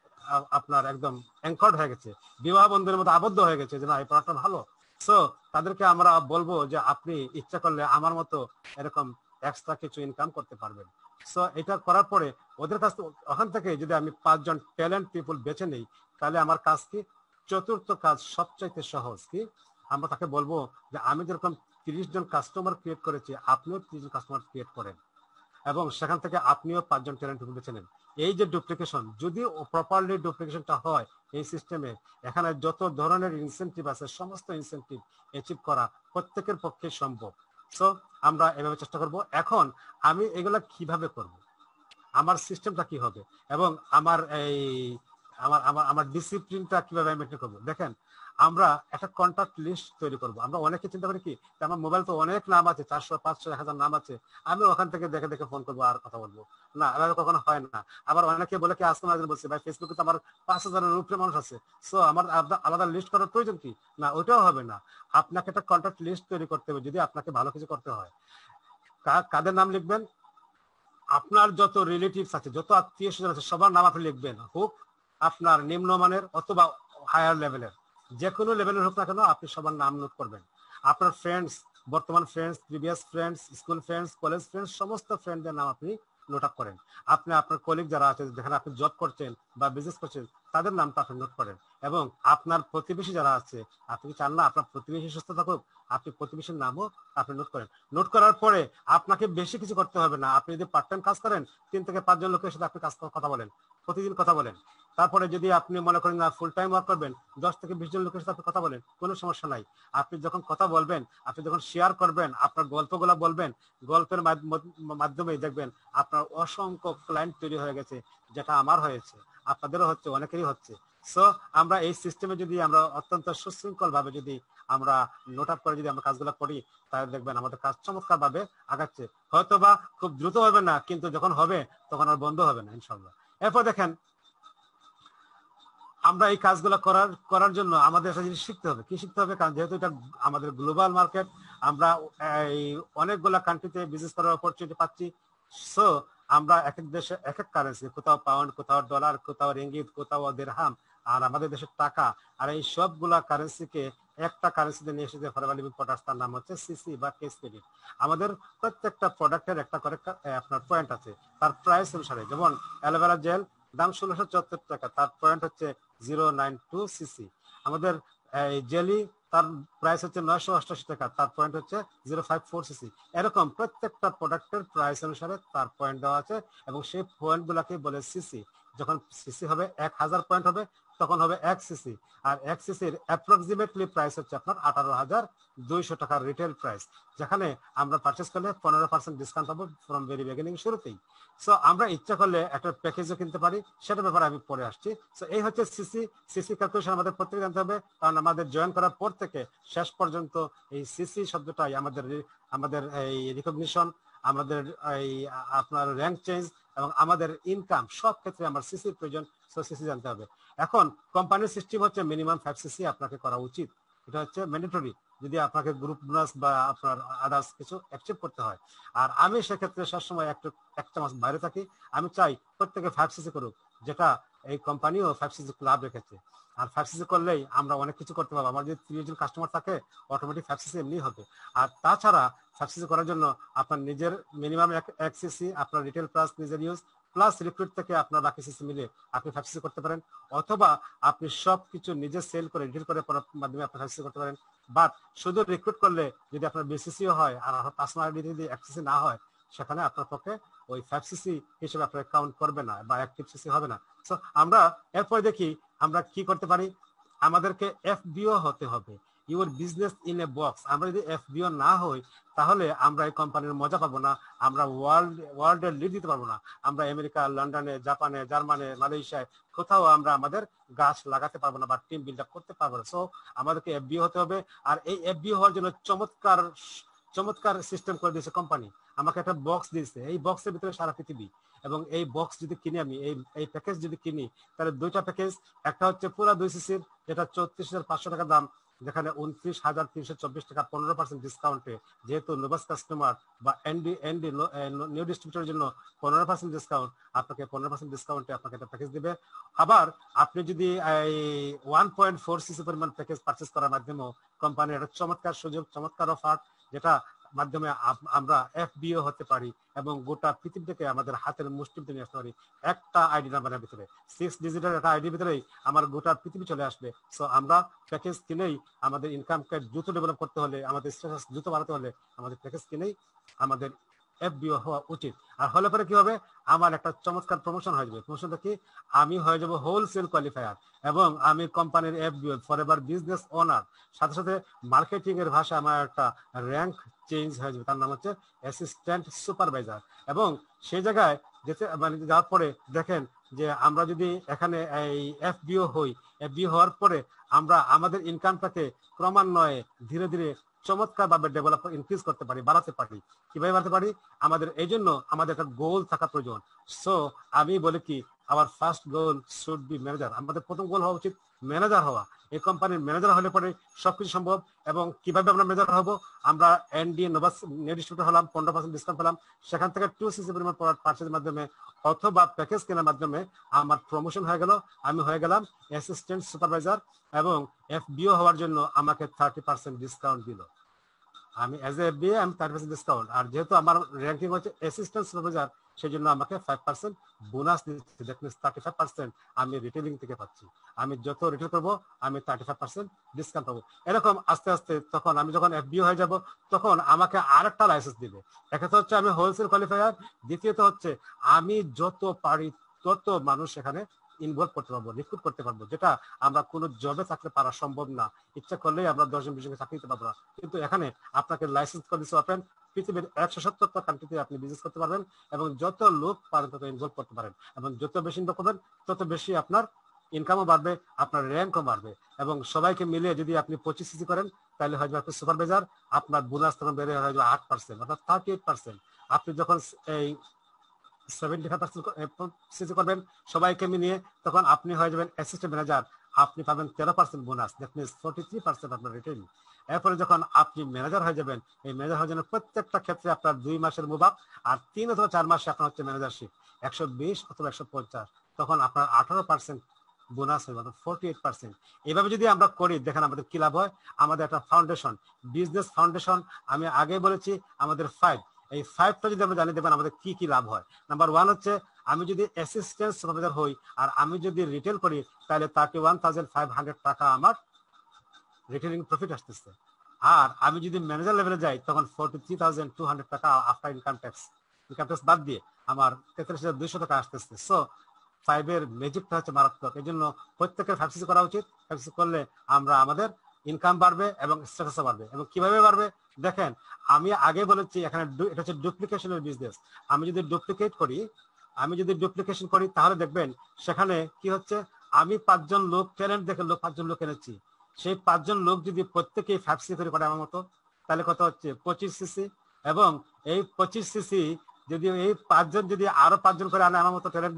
আপনার একদম অ্যাঙ্কর্ড হয়ে গেছে, বিবাহ বন্ধনের মতো আবদ্ধ হয়ে গেছে যে না এই প্রোডাক্টটা ভালো। সো তাদেরকে আমরা বলবো যে আপনি ইচ্ছা করলে আমার মতো এরকম এক্সট্রা কিছু ইনকাম করতে পারবেন। সো এটা করার পরে ওদের কাছ থেকে, ওখান থেকে যদি আমি পাঁচজন ট্যালেন্ট পিপল বেছে নেই, তাহলে আমার কাজ কি? চতুর্থ কাজ সবচাইতে সহজ। কি? আমরা তাকে বলবো যে আমি যেরকম তিরিশ জন কাস্টমার ক্রিয়েট করেছি, আপনিও তিরিশ জন কাস্টমার ক্রিয়েট করেন এবং সেখান থেকে আপনিও পাঁচজন ট্যালেন্ট পিপল বেছে নেন। এই যে ডুপ্লিকেশন, যদি প্রপারলি ডুপ্লিকেশনটা হয় এই সিস্টেমে, এখানে যত ধরনের ইনসেন্টিভ আছে সমস্ত ইনসেন্টিভ অ্যাচিভ করা প্রত্যেকের পক্ষে সম্ভব। সো আমরা এভাবে চেষ্টা করব। এখন আমি এগুলা কিভাবে করব, আমার সিস্টেমটা কি হবে এবং আমার এই আমার আমার আমার ডিসিপ্লিনটা কিভাবে মেনটেন করবো? দেখেন, আমরা একটা কন্ট্যাক্ট লিস্ট তৈরি করব। আমরা অনেকে চিন্তা করি কি, আমার মোবাইল তো অনেক নাম আছে, চারশো পাঁচশো এক হাজার নাম আছে, আমি ওখান থেকে দেখে দেখে ফোন করবো আর কথা বলবো না, এভাবে কখনো হয় না। আবার অনেকে বলে কি, আজকে একজন বলছে ভাই ফেসবুকে তো আমার পাঁচ হাজারের উপরে মানুষ আছে, সো আমার আলাদা লিস্ট করার প্রয়োজন কি? না, ওইটাও হবে না। আপনাকে একটা কন্ট্যাক্ট লিস্ট তৈরি করতে হবে যদি আপনাকে ভালো কিছু করতে হয়। কাদের নাম লিখবেন? আপনার যত রিলেটিভস আছে, যত আত্মীয় স্বজন আছে, সবার নাম আপনি লিখবেন। হোক আপনার নিম্নমানের অথবা হায়ার লেভেলের, যে কোনো লেভেলের হোক না কেন, আপনি সবার নাম নোট করবেন। আপনার ফ্রেন্ডস, বর্তমান friends, previous friends, school friends, college friends, সমস্ত ফ্রেন্ডদের নাম আপনি নোট আপ করেন। আপনি আপনার কলিগ যারা আছে, যেখানে আপনি জব করছেন বা বিজনেস করছেন, তাদের নামটা আপনি নোট করেন। এবং আপনার প্রতিবেশী যারা আছে, আপনি চান না আপনার প্রতিবেশী সুস্থ থাকুক, আপনি প্রতিবেশীর নামও আপনি নোট করেন। নোট করার পরে আপনাকে বেশি কিছু করতে হবে না। আপনি যদি পার্ট টাইম কাজ করেন, তিন থেকে পাঁচজন লোকের সাথে আপনি কাজ কথা বলেন, প্রতিদিন কথা বলেন। তারপরে যদি আপনি মনে করেন না ফুল টাইম ওয়ার্ক করবেন, দশ থেকে বিশ জন লোকের সাথে আপনি কথা বলেন, কোনো সমস্যা নাই। আপনি যখন কথা বলবেন, আপনি যখন শেয়ার করবেন, আপনার গল্পগুলা বলবেন, গল্পের মাধ্যমে দেখবেন আপনার অসংখ্য ক্লায়েন্ট তৈরি হয়ে গেছে, যেটা আমার হয়েছে, আপনাদেরও হচ্ছে, অনেকেরই হচ্ছে। সো আমরা এই সিস্টেমে যদি আমরা অত্যন্ত সুশৃঙ্খল ভাবে যদি আমরা নোট আপ করে যদি আমরা কাজগুলো করি, তাহলে দেখবেন আমাদের কাজ চমৎকার ভাবে আগাচ্ছে। হয়তোবা খুব দ্রুত হবে না, কিন্তু যখন হবে তখন আর বন্ধ হবে না ইনশাল্লাহ। এরপর দেখেন, আমরা এই কাজগুলো করার করার জন্য আমাদের একটা জিনিস শিখতে হবে। কি শিখতে হবে? কারণ যেহেতু এটা আমাদের গ্লোবাল মার্কেট, আমরা এই অনেকগুলা কান্ট্রিতে বিজনেস করার অপরচুনিটি পাচ্ছি। সো আমরা এক এক দেশে এক এক কারেন্সি, কোথাও পাউন্ড, কোথাও ডলার, কোথাও রিঙ্গিত, কোথাও দিরহাম, আর আমাদের দেশের টাকা, আর এই সবগুলা কারেন্সিকে একটা কারেন্সিতে নিয়ে এসেছে ফরওয়ার্ড লিভিং প্রোডাক্ট, তার নাম হচ্ছে সিসি বা কেস ক্রেডিট। আমাদের প্রত্যেকটা প্রোডাক্টের একটা করে আপনার পয়েন্ট আছে তার প্রাইস অনুসারে। যেমন অ্যালোভেরা জেল দাম ষোলোশো চুয়াত্তর টাকা, তার পয়েন্ট হচ্ছে জিরো নাইন টু সিসি। আমাদের জেলি তার প্রাইস হচ্ছে নয়শো অষ্টাশি টাকা, তার পয়েন্ট হচ্ছে জিরো ফাইভ ফোর সিসি। এরকম প্রত্যেকটা প্রোডাক্টের প্রাইস অনুসারে তার পয়েন্ট দেওয়া আছে এবং সেই পয়েন্ট গুলাকে বলে সিসি। যখন সিসি হবে এক হাজার পয়েন্ট হবে, তখন হবে এক সিসি। আর এক সিসির অ্যাপ্রক্সিমেটলি প্রাইস হচ্ছে আপনার আঠারো হাজার দুইশো টাকার রিটেল প্রাইস, যেখানে আমরা পারচেস করলে পনেরো পার্সেন্ট ডিসকাউন্ট পাবো ফ্রম ভেরি বিগিনিং, শুরুতেই। সো আমরা ইচ্ছা করলে একটা প্যাকেজও কিনতে পারি, সেটার ব্যাপারে আমি পরে আসছি। সো এই হচ্ছে সিসি। সিসি ক্যালকুলেশন আমাদের প্রত্যেকে জানতে হবে, কারণ আমাদের জয়েন করার পর থেকে শেষ পর্যন্ত এই সিসি শব্দটাই আমাদের আমাদের এই রিকগনিশন, আমাদের এই আপনার র্যাঙ্ক চেঞ্জ এবং আমাদের ইনকাম, সব ক্ষেত্রে আমার সিসির প্রয়োজন। সো সিসি জানতে হবে। এখন কোম্পানির সিস্টেম হচ্ছে মিনিমাম ফাইভ সিসি আপনাকে করা উচিত, এটা হচ্ছে ম্যান্ডেটরি, যদি আপনাকে গ্রুপ বোনাস বা আপনার আদার্স কিছু অ্যাকসেপ্ট করতে হয়। আর আমি সেক্ষেত্রে সবসময় একটা একটা মাস বাইরে থাকি, আমি চাই প্রত্যেকে ফাইভ সিসি করুক, যেটা এই কোম্পানিও ফাইভ সিসি ক্লাব রেখেছে। আর ফাইভ সিসি করলেই আমরা অনেক কিছু করতে পারবো। আমার যদি ত্রিশ জন কাস্টমার থাকে অটোমেটিক ফাইভ সিসি এমনি হবে। আর তাছাড়া ফাইভ সিসি করার জন্য আপনার নিজের মিনিমাম এক সিসি, আপনার রিটেল প্লাস নিজের ইউজ প্লাস রিক্রুট থেকে আপনার বাকি সিসি মিলে আপনি ফাইভ সিসি করতে পারেন, অথবা আপনি সব কিছু নিজে সেল করে রিটেল করে মাধ্যমে আপনি ফাইভ সিসি করতে পারেন। বাট শুধু রিক্রুট করলে যদি আপনার বিসিসিও হয় আর পার্সোনাল আইডি যদি এক সিসি না হয়, সেখানে আপনার পক্ষে ওই ফাইভ সিসি হিসেবে আপনার কাউন্ট করবে না বা অ্যাক্টিভ সিসি হবে না। সো আমরা এরপরে দেখি আমরা কি করতে পারি। আমাদেরকে এফবিও হতে হবে, your business in a box. আমরা যদি এফবিও না হই তাহলে আমরা এই কোম্পানির মজা পাবো না, আমরা ওয়ার্ল্ড ওয়ার্ল্ডের লিড দিতে পারবো না। আমরা আমেরিকা, লন্ডনে, জাপানে, জার্মানে, মালয়েশিয়ায় কোথাও আমরা আমাদের গাছ লাগাতে পারবো না বা টিম বিল্ড আপ করতে পারবো না। সো আমাদেরকে এফবিও হতে হবে। আর এই এফবিও হওয়ার জন্য চমৎকার চমৎকার সিস্টেম করে দিয়েছে কোম্পানি। আমাকে একটা বক্স দিয়েছে, এই বক্সের ভিতরে সারা পৃথিবী। এবং এই বক্স যদি কিনি আমি, এই এই প্যাকেজ যদি কিনি, তাহলে দুইটা প্যাকেজ, একটা হচ্ছে পুরো দুই সিসির যেটা চৌত্রিশ হাজার পাঁচশো টাকা দাম, যেখানে উনত্রিশ হাজার তিনশো চব্বিশ টাকা পনেরো পার্সেন্ট ডিসকাউন্টে, যেহেতু নোভাস কাস্টমার বা এনডি এনডি নিউ ডিস্ট্রিবিউটরের জন্য পনেরো পার্সেন্ট ডিসকাউন্ট, আপনাকে পনেরো পার্সেন্ট ডিসকাউন্টে আপনাকে একটা প্যাকেজ দিবে। আবার আপনি যদি এই ওয়ান পয়েন্ট ফোর সিসি পরিমাণ প্যাকেজ পারচেস করার মাধ্যমে কোম্পানির একটা চমৎকার সুযোগ, চমৎকার অফার, যেটা মাধ্যমে আমরা এফবিও হতে পারি এবং গোটা পৃথিবীটাকে আমাদের হাতের মুষ্টিতে নিয়ে আসতে পারি একটা আইডি নাম্বারের ভিতরে। সিক্স ডিজিটের একটা আইডির ভিতরেই আমার গোটা পৃথিবী চলে আসবে। সো আমরা প্যাকেজ কিনেই আমাদের ইনকামকে দ্রুত ডেভেলপ করতে হলে, আমাদের স্ট্যাটাস দ্রুত বাড়াতে হলে আমাদের প্যাকেজ কিনেই আমাদের এফবিও হওয়া উচিত। আর হলে পরে কি হবে, আমার একটা চমৎকার প্রমোশন হয়ে যাবে। প্রমোশনটা কি, আমি হয়ে যাব হোলসেল কোয়ালিফায়ার এবং আমি কোম্পানির এফবিও ফরএভার বিজনেস ওনার। সাথে সাথে মার্কেটিং এর ভাষা আমার একটা র্যাঙ্ক চেঞ্জ হয়ে যাবে, তার নাম হচ্ছে অ্যাসিস্ট্যান্ট সুপারভাইজার। এবং সেই জায়গায় যেতে মানে যাওয়ার পরে দেখেন যে আমরা যদি এখানে এই এফবিও হই, এফবিও হওয়ার পরে আমরা আমাদের ইনকামটাকে ক্রমান্বয়ে ধীরে ধীরে চমৎকার ভাবে ডেভেলপ ইনক্রিজ করতে পারি, বাড়াতে পারি। কিভাবে বাড়াতে পারি, আমাদের এই জন্য আমাদের একটা গোল থাকা প্রয়োজন। সো আমি বলি কি, our first goal should be manager. আমাদের প্রথম গোল হওয়া উচিত ম্যানেজার হওয়া। এই কোম্পানির ম্যানেজার হলে পরে সবকিছু সম্ভব। এবং কিভাবে আমরা ম্যানেজার হবো, আমরা এনডি নোভাস নিউ ডিস্ট্রিবিউটর হলাম, পনেরো পার্সেন্ট ডিসকাউন্ট পেলাম, সেখান থেকে টু সিসি পরিমাণ প্রোডাক্ট পার্চেজের মাধ্যমে অথবা প্যাকেজ কেনার মাধ্যমে আমার প্রমোশন হয়ে গেল, আমি হয়ে গেলাম অ্যাসিস্ট্যান্ট সুপারভাইজার এবং এফবিও হওয়ার জন্য আমাকে থার্টি পার্সেন্ট ডিসকাউন্ট দিল। আমি এজ এ এফবিএ আমি থার্টি পার্সেন্ট ডিসকাউন্ট, আর যেহেতু আমার র্যাঙ্কিং হচ্ছে অ্যাসিস্ট্যান্ট সুপারভাইজার, সেই জন্য আমাকে ফাইভ পার্সেন্ট বোনাস দিচ্ছে। That means thirty five percent আমি রিটেলিং থেকে পাচ্ছি। আমি যত রিটেল করবো আমি থার্টি ফাইভ পার্সেন্ট ডিসকাউন্ট পাবো। এরকম আস্তে আস্তে তখন আমি যখন এফবিও হয়ে যাব, তখন আমাকে আরেকটা লাইসেন্স দিবে। একটা হচ্ছে আমি হোলসেল কোয়ালিফায়ার, দ্বিতীয়ত হচ্ছে আমি যত পারি তত মানুষ এখানে ইনভলভ করতে পারবো, রিক্রুট করতে পারবো, যেটা আমরা কোনো জবে থাকলে পারা সম্ভব না। ইচ্ছা করলেই আমরা দশজন বিশ জনকে চাকরি দিতে পারবো না। কিন্তু এখানে আপনাকে লাইসেন্স করে দিচ্ছে ওপেন, পৃথিবীর একশো সত্তরটা কান্ট্রিতে আপনি বিজনেস করতে পারবেন এবং যত লোক পারেন তত ইনভলভ করতে পারেন। এবং যত বেশি ইনভলভ করবেন তত বেশি আপনার ইনকামও বাড়বে, আপনার র্যাঙ্কও বাড়বে। এবং সবাইকে মিলিয়ে যদি আপনি পঁচিশ সিসি করেন তাহলে হয়ে যাবে আপনি সুপারভাইজার, আপনার বোনাস তখন বেড়ে হয়ে যাবে আট পার্সেন্ট অর্থাৎ থার্টি এইট পার্সেন্ট। আপনি যখন এই সেভেন্টি ফাইভ পার্সেন্ট সিসি করবেন সবাইকে মিলিয়ে, তখন আপনি হয়ে যাবেন অ্যাসিস্ট্যান্ট ম্যানেজার, আপনি পাবেন তেরো percent bonus, that means forty three percent আপনার রিটেন। এরপরে যখন আপনি ম্যানেজার হয়ে যাবেন, এই ম্যানেজার হওয়ার জন্য প্রত্যেকটা ক্ষেত্রে আপনার দুই মাসের মুভ আপ, আর তিন অথবা চার মাসে আপনার হচ্ছে ম্যানেজারশিপ একশো বিশ অথবা একশো পঞ্চাশ, তখন আপনার আঠারো পার্সেন্ট বোনাস হয়ে যাবে ফোর্টি এইট পার্সেন্ট। এইভাবে যদি আমরা করি দেখেন আমাদের কি লাভ হয়। আমাদের একটা ফাউন্ডেশন, বিজনেস ফাউন্ডেশন আমি আগে বলেছি আমাদের ফাইভ, এই ফাইভটা যদি আমরা জানিয়ে দেবেন আমাদের কি কি লাভ হয়। নাম্বার ওয়ান হচ্ছে আমি যদি অ্যাসিস্ট্যান্ট সুপারভাইজার হই আর আমি যদি রিটেল করি তাহলে thirty one thousand five hundred টাকা আমার রিটেলিং প্রফিট আসতেছে। আর আমি যদি ম্যানেজার লেভেলে যাই তখন forty three thousand two hundred টাকা after income tax, income tax বাদ দিয়ে আমার তেত্রিশ হাজার দুইশো টাকা আসতেছে। সো ফাইভের ম্যাজিকটা হচ্ছে মারাত্মক। এই জন্য প্রত্যেকের ফাইভ সিসি করা উচিত। ফাইভ সিসি করলে আমরা আমাদের ইনকাম বাড়বে এবং স্ট্যাটাসও বাড়বে। এবং কিভাবে বাড়বে দেখেন, আমি আগে বলেছি এখানে এটা হচ্ছে ডুপ্লিকেশনের বিজনেস। আমি যদি ডুপ্লিকেট করি আমি যদি ডুপ্লিকেশন করি তাহলে দেখবেন সেখানে কি হচ্ছে, আমি পাঁচজন লোক ট্যালেন্ট দেখে লোক পাঁচজন লোক এনেছি, সেই পাঁচজন লোক যদি প্রত্যেকেই ফাইভ সিসি করে করে আমার মতো তাহলে কত হচ্ছে পঁচিশ সিসি। এবং এই পঁচিশ সিসি যদি এই পাঁচজন যদি আরো পাঁচজন করে আনে আমার মতো ট্যালেন্ট দেখে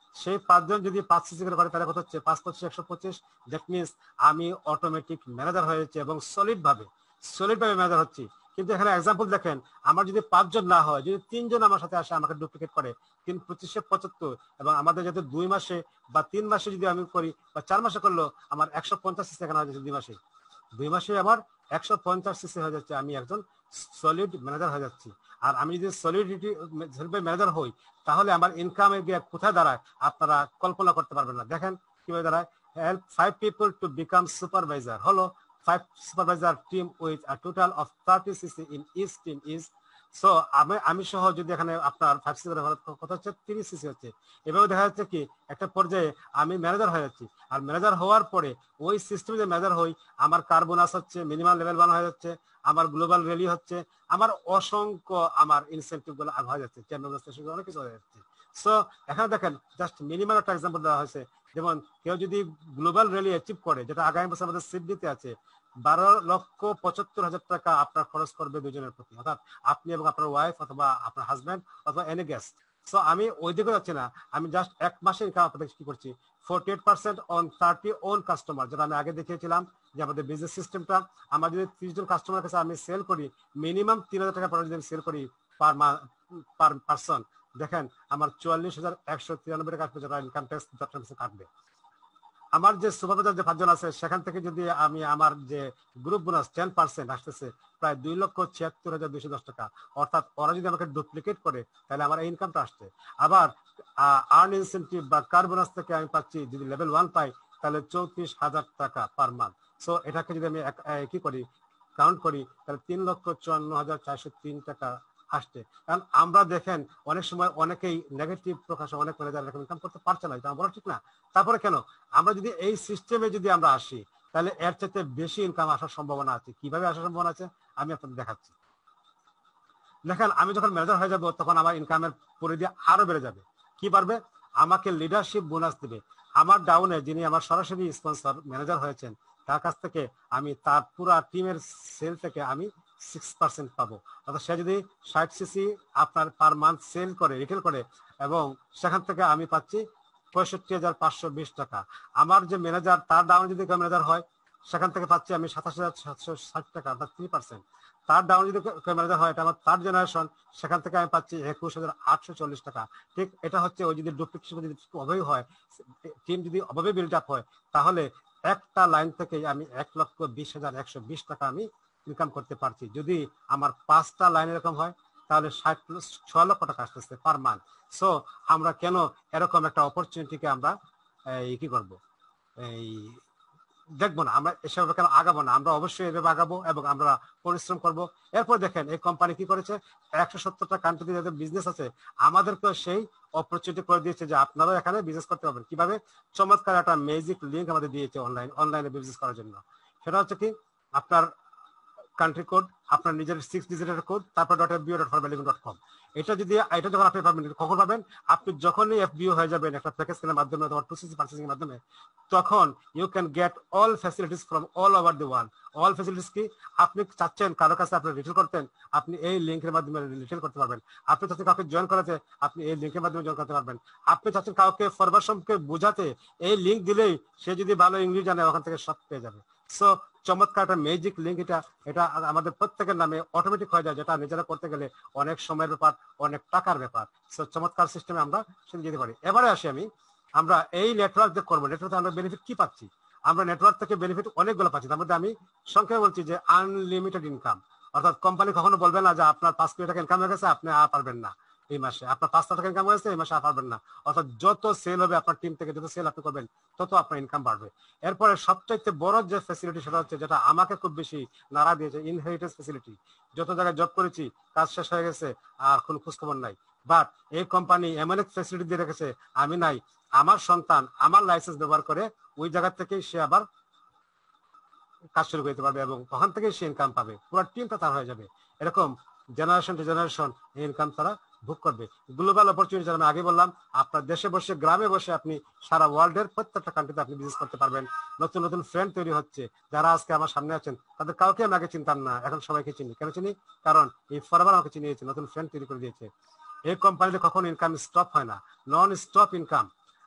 সেই পাঁচজন যদি পাঁচ সিসি করে করে তাহলে কত হচ্ছে পাঁচ পঁচিশ একশো পঁচিশ। দ্যাট মিনস আমি অটোমেটিক ম্যানেজার হয়ে যাচ্ছি এবং সলিড ভাবে সলিড ভাবে ম্যানেজার হচ্ছি। কিন্তু এখানে এক্সাম্পল দেখেন, আমার যদি পাঁচজন না হয়, যদি তিনজন আমার সাথে আসে আমাকে ডুপ্লিকেট করে তিন পঁচিশে পঁচাত্তর, এবং আমাদের যাতে দুই মাসে বা তিন মাসে যদি আমি করি বা চার মাসে করলো আমার একশো পঞ্চাশ সিসি এখানে হয়ে যাচ্ছে, দুই মাসে দুই মাসে আমার একশো পঞ্চাশ সিসি হয়ে যাচ্ছে, আমি একজন সলিড ম্যানেজার হয়ে যাচ্ছি। আর আমি যদি সলিডিটি ম্যানেজার হই তাহলে আমার ইনকামের গিয়ে কোথায় দাঁড়ায় আপনারা কল্পনা করতে পারবেন না। দেখেন কিভাবে দাঁড়ায়, help five people to become supervisor হলো five supervisor team with a total of thirty CC in each team is, so আমি আমি সহ যদি এখানে আপনার ফাইভ সিসি কথা হচ্ছে তিরিশ সিসি হচ্ছে। এভাবে দেখা যাচ্ছে কি একটা পর্যায়ে আমি ম্যানেজার হয়ে যাচ্ছি। আর ম্যানেজার হওয়ার পরে ওই সিস্টেমে যে ম্যানেজার হই, আমার কার বোনাস হচ্ছে, মিনিমাম লেভেল ওয়ান হয়ে যাচ্ছে, আমার গ্লোবাল র্যালি হচ্ছে, আমার অসংখ্য আমার ইনসেন্টিভ গুলো হয়ে যাচ্ছে, চ্যাম্পিয়ন অনেক কিছু হয়ে যাচ্ছে। সো এখানে দেখেন জাস্ট মিনিমাম একটা এক্সাম্পল দেওয়া হয়েছে। যেমন কেউ যদি গ্লোবাল র্যালি অ্যাচিভ করে, যেটা আগামী বছর আমাদের সিডনিতে আছে, বারো লক্ষ পঁচাত্তর হাজার টাকা আপনার খরচ করবে দুজনের প্রতি, অর্থাৎ আপনি এবং আপনার ওয়াইফ অথবা আপনার হাজব্যান্ড অথবা এনি গেস্ট। সো আমি ওই দিকে যাচ্ছি না, আমি জাস্ট এক মাসে ইনকাম আপনাদের কি করছি forty eight percent on thirty one customer, যেটা আমি আগে দেখিয়েছিলাম যে আমাদের বিজনেস সিস্টেমটা, আমার যদি ত্রিশ জন কাস্টমার কাছে আমি সেল করি মিনিমাম তিন হাজার টাকা পর যদি আমি সেল করি পার পার পার্সন, দেখেন আমার চুয়াল্লিশ হাজার একশো তিরানব্বই টাকা আসবে, যেটা ইনকাম ট্যাক্স কাটবে। আমার যে সুপারভাইজার যে পাঁচজন আছে সেখান থেকে যদি আমি আমার যে গ্রুপ বোনাস টেন পার্সেন্ট আসতেছে প্রায় দুই লক্ষ ছিয়াত্তর হাজার দুইশো দশ টাকা, অর্থাৎ ওরা যদি আমাকে ডুপ্লিকেট করে তাহলে আমার এই ইনকামটা আসছে। আবার আর্ন ইনসেন্টিভ বা কার বোনাস থেকে আমি পাচ্ছি যদি লেভেল ওয়ান পাই তাহলে চৌত্রিশ হাজার টাকা পার মান্থ। সো এটাকে যদি আমি কি করি কাউন্ট করি তাহলে তিন লক্ষ চুয়ান্ন হাজার চারশো তিন টাকা আসছে। কারণ আমরা দেখেন অনেক সময় অনেকেই নেগেটিভ প্রকাশ অনেক ম্যানেজার এরকম ইনকাম করতে পারছে না, এটা বলা ঠিক না। তারপরে কেন আমরা যদি এই সিস্টেমে যদি আমরা আসি তাহলে এর চাইতে বেশি ইনকাম আসার সম্ভাবনা আছে। কিভাবে আসার সম্ভাবনা আছে আমি আপনাদের দেখাচ্ছি। দেখেন আমি যখন ম্যানেজার হয়ে যাব তখন আমার ইনকামের পরিধি আরো বেড়ে যাবে। কি পারবে, আমাকে লিডারশিপ বোনাস দেবে। আমার ডাউনে যিনি আমার সরাসরি স্পন্সর ম্যানেজার হয়েছেন তার কাছ থেকে আমি তার পুরা টিমের সেল থেকে আমি সিক্স পার্সেন্ট পাবো। অর্থাৎ সে যদি ষাট সিসি আপনার পার মান্থ সেল করে রিটেল করে এবং সেখান থেকে আমি পাচ্ছি পঁয়ষট্টি হাজার পাঁচশো বিশ টাকা। আমার যে ম্যানেজার তার ডাউনে যদি ম্যানেজার হয় সেখান থেকে পাচ্ছি আমি সাতাশ হাজার সাতশো ষাট টাকা, অর্থাৎ থ্রি পার্সেন্ট। তার ডাউন যদি ম্যানেজার হয় এটা আমার থার্ড জেনারেশন, সেখান থেকে আমি পাচ্ছি একুশ হাজার আটশো চল্লিশ টাকা। ঠিক এটা হচ্ছে ওই যদি ডুপ্লিকেশন যদি অভাবী হয়, টিম যদি অভাবে বিল্ড আপ হয় তাহলে একটা লাইন থেকে আমি এক লক্ষ বিশ হাজার একশো বিশ টাকা আমি ইনকাম করতে পারছি। যদি আমার পাঁচটা লাইন এরকম হয় তাহলে ষাট ছয় লক্ষ টাকা আসতেছে পার মান্থ। সো আমরা কেন এরকম একটা অপরচুনিটিকে আমরা এই কি করবো এই দেখবো না, আমরা এসব কেন আগাবো না? আমরা অবশ্যই এভাবে আগাবো এবং আমরা পরিশ্রম করব। এরপর দেখেন এই কোম্পানি কি করেছে, একশো সত্তরটা কান্ট্রিতে যাদের বিজনেস আছে আমাদেরকে সেই অপরচুনিটি করে দিয়েছে যে আপনারাও এখানে বিজনেস করতে পারবেন। কিভাবে, চমৎকার একটা ম্যাজিক লিঙ্ক আমাদের দিয়েছে অনলাইন অনলাইনে বিজনেস করার জন্য। সেটা হচ্ছে কি আপনার কান্ট্রি কোড, আপনার নিজের সিক্স ডিজিটের কোড, তারপর dot FBO dot forever living dot com. এটা যদি এটা যখন আপনি পাবেন, কখন পাবেন, আপনি যখনই এফবিও হয়ে যাবেন একটা প্যাকেজ কেনার মাধ্যমে অথবা টু সিসি পারচেসিং এর মাধ্যমে, তখন you can get all facilities from all over the world. All facilities কি, আপনি চাচ্ছেন কারো কাছে আপনি রিটেল করতেন, আপনি এই লিঙ্কের মাধ্যমে রিটেল করতে পারবেন। আপনি চাচ্ছেন কাউকে জয়েন করাতে, আপনি এই লিঙ্কের মাধ্যমে জয়েন করতে পারবেন। আপনি চাচ্ছেন কাউকে ফরওয়ার্ড সম্পর্কে বোঝাতে, এই লিঙ্ক দিলেই সে যদি ভালো ইংলিশ জানে ওখান থেকে সব পেয়ে যাবে। সো চমৎকার একটা ম্যাজিক লিঙ্ক, এটা এটা আমাদের প্রত্যেকের নামে অটোমেটিক হয়ে যায়, যেটা নিজেরা করতে গেলে অনেক সময়ের ব্যাপার, অনেক টাকার ব্যাপার। সো চমৎকার সিস্টেমে আমরা সেটা যেতে পারি। এবারে আসি আমি, আমরা এই নেটওয়ার্ক যে করবো, নেটওয়ার্ক আমরা বেনিফিট কি পাচ্ছি? আমরা নেটওয়ার্ক থেকে বেনিফিট অনেকগুলো পাচ্ছি। তার মধ্যে আমি সংক্ষেপে বলছি যে আনলিমিটেড ইনকাম, অর্থাৎ কোম্পানি কখনো বলবে না যে আপনার পাঁচ কোটি টাকা ইনকাম হয়ে গেছে আপনি আর পারবেন না এই মাসে, আপনার পাঁচ লাখ টাকা ইনকাম হয়েছে এই মাসে আর পারবেন না। অর্থাৎ যত সেল হবে আপনার টিম থেকে, যত সেল আপনি করবেন তত আপনার ইনকাম বাড়বে। এরপরে সবচাইতে বড় যে ফ্যাসিলিটি সেটা হচ্ছে, যেটা আমাকে খুব বেশি নাড়া দিয়েছে, ইনহেরিটেন্স ফ্যাসিলিটি। যত জায়গায় জব করেছি কাজ শেষ হয়ে গেছে আর কোনো খোঁজখবর নাই, বাট এই কোম্পানি এমন এক ফ্যাসিলিটি দিয়ে রেখেছে আমি নাই, আমার সন্তান আমার লাইসেন্স ব্যবহার করে ওই জায়গা থেকেই সে আবার কাজ শুরু করতে পারবে এবং ওখান থেকেই সে ইনকাম পাবে, পুরো টিমটা তার হয়ে যাবে। এরকম জেনারেশন টু জেনারেশন এই ইনকাম তারা ভোগ করবে। গ্লোবাল অপরচুনিটি আমি আগে বললাম, আপনার দেশে বসে গ্রামে বসে আপনি সারা ওয়ার্ল্ডের প্রত্যেকটা কান্ট্রিতে আপনি বিজনেস করতে পারবেন। নতুন নতুন ফ্রেন্ড তৈরি হচ্ছে, যারা আজকে আমার সামনে আছেন তাদের কাউকে আমি আগে চিনতাম না, এখন সবাইকে চিনি। কেন চিনি? কারণ এই ফরওয়ার্ড আমাকে চিনিয়েছে, নতুন ফ্রেন্ড তৈরি করে দিয়েছে। এই কোম্পানিতে কখনো ইনকাম স্টপ হয় না, নন স্টপ ইনকাম।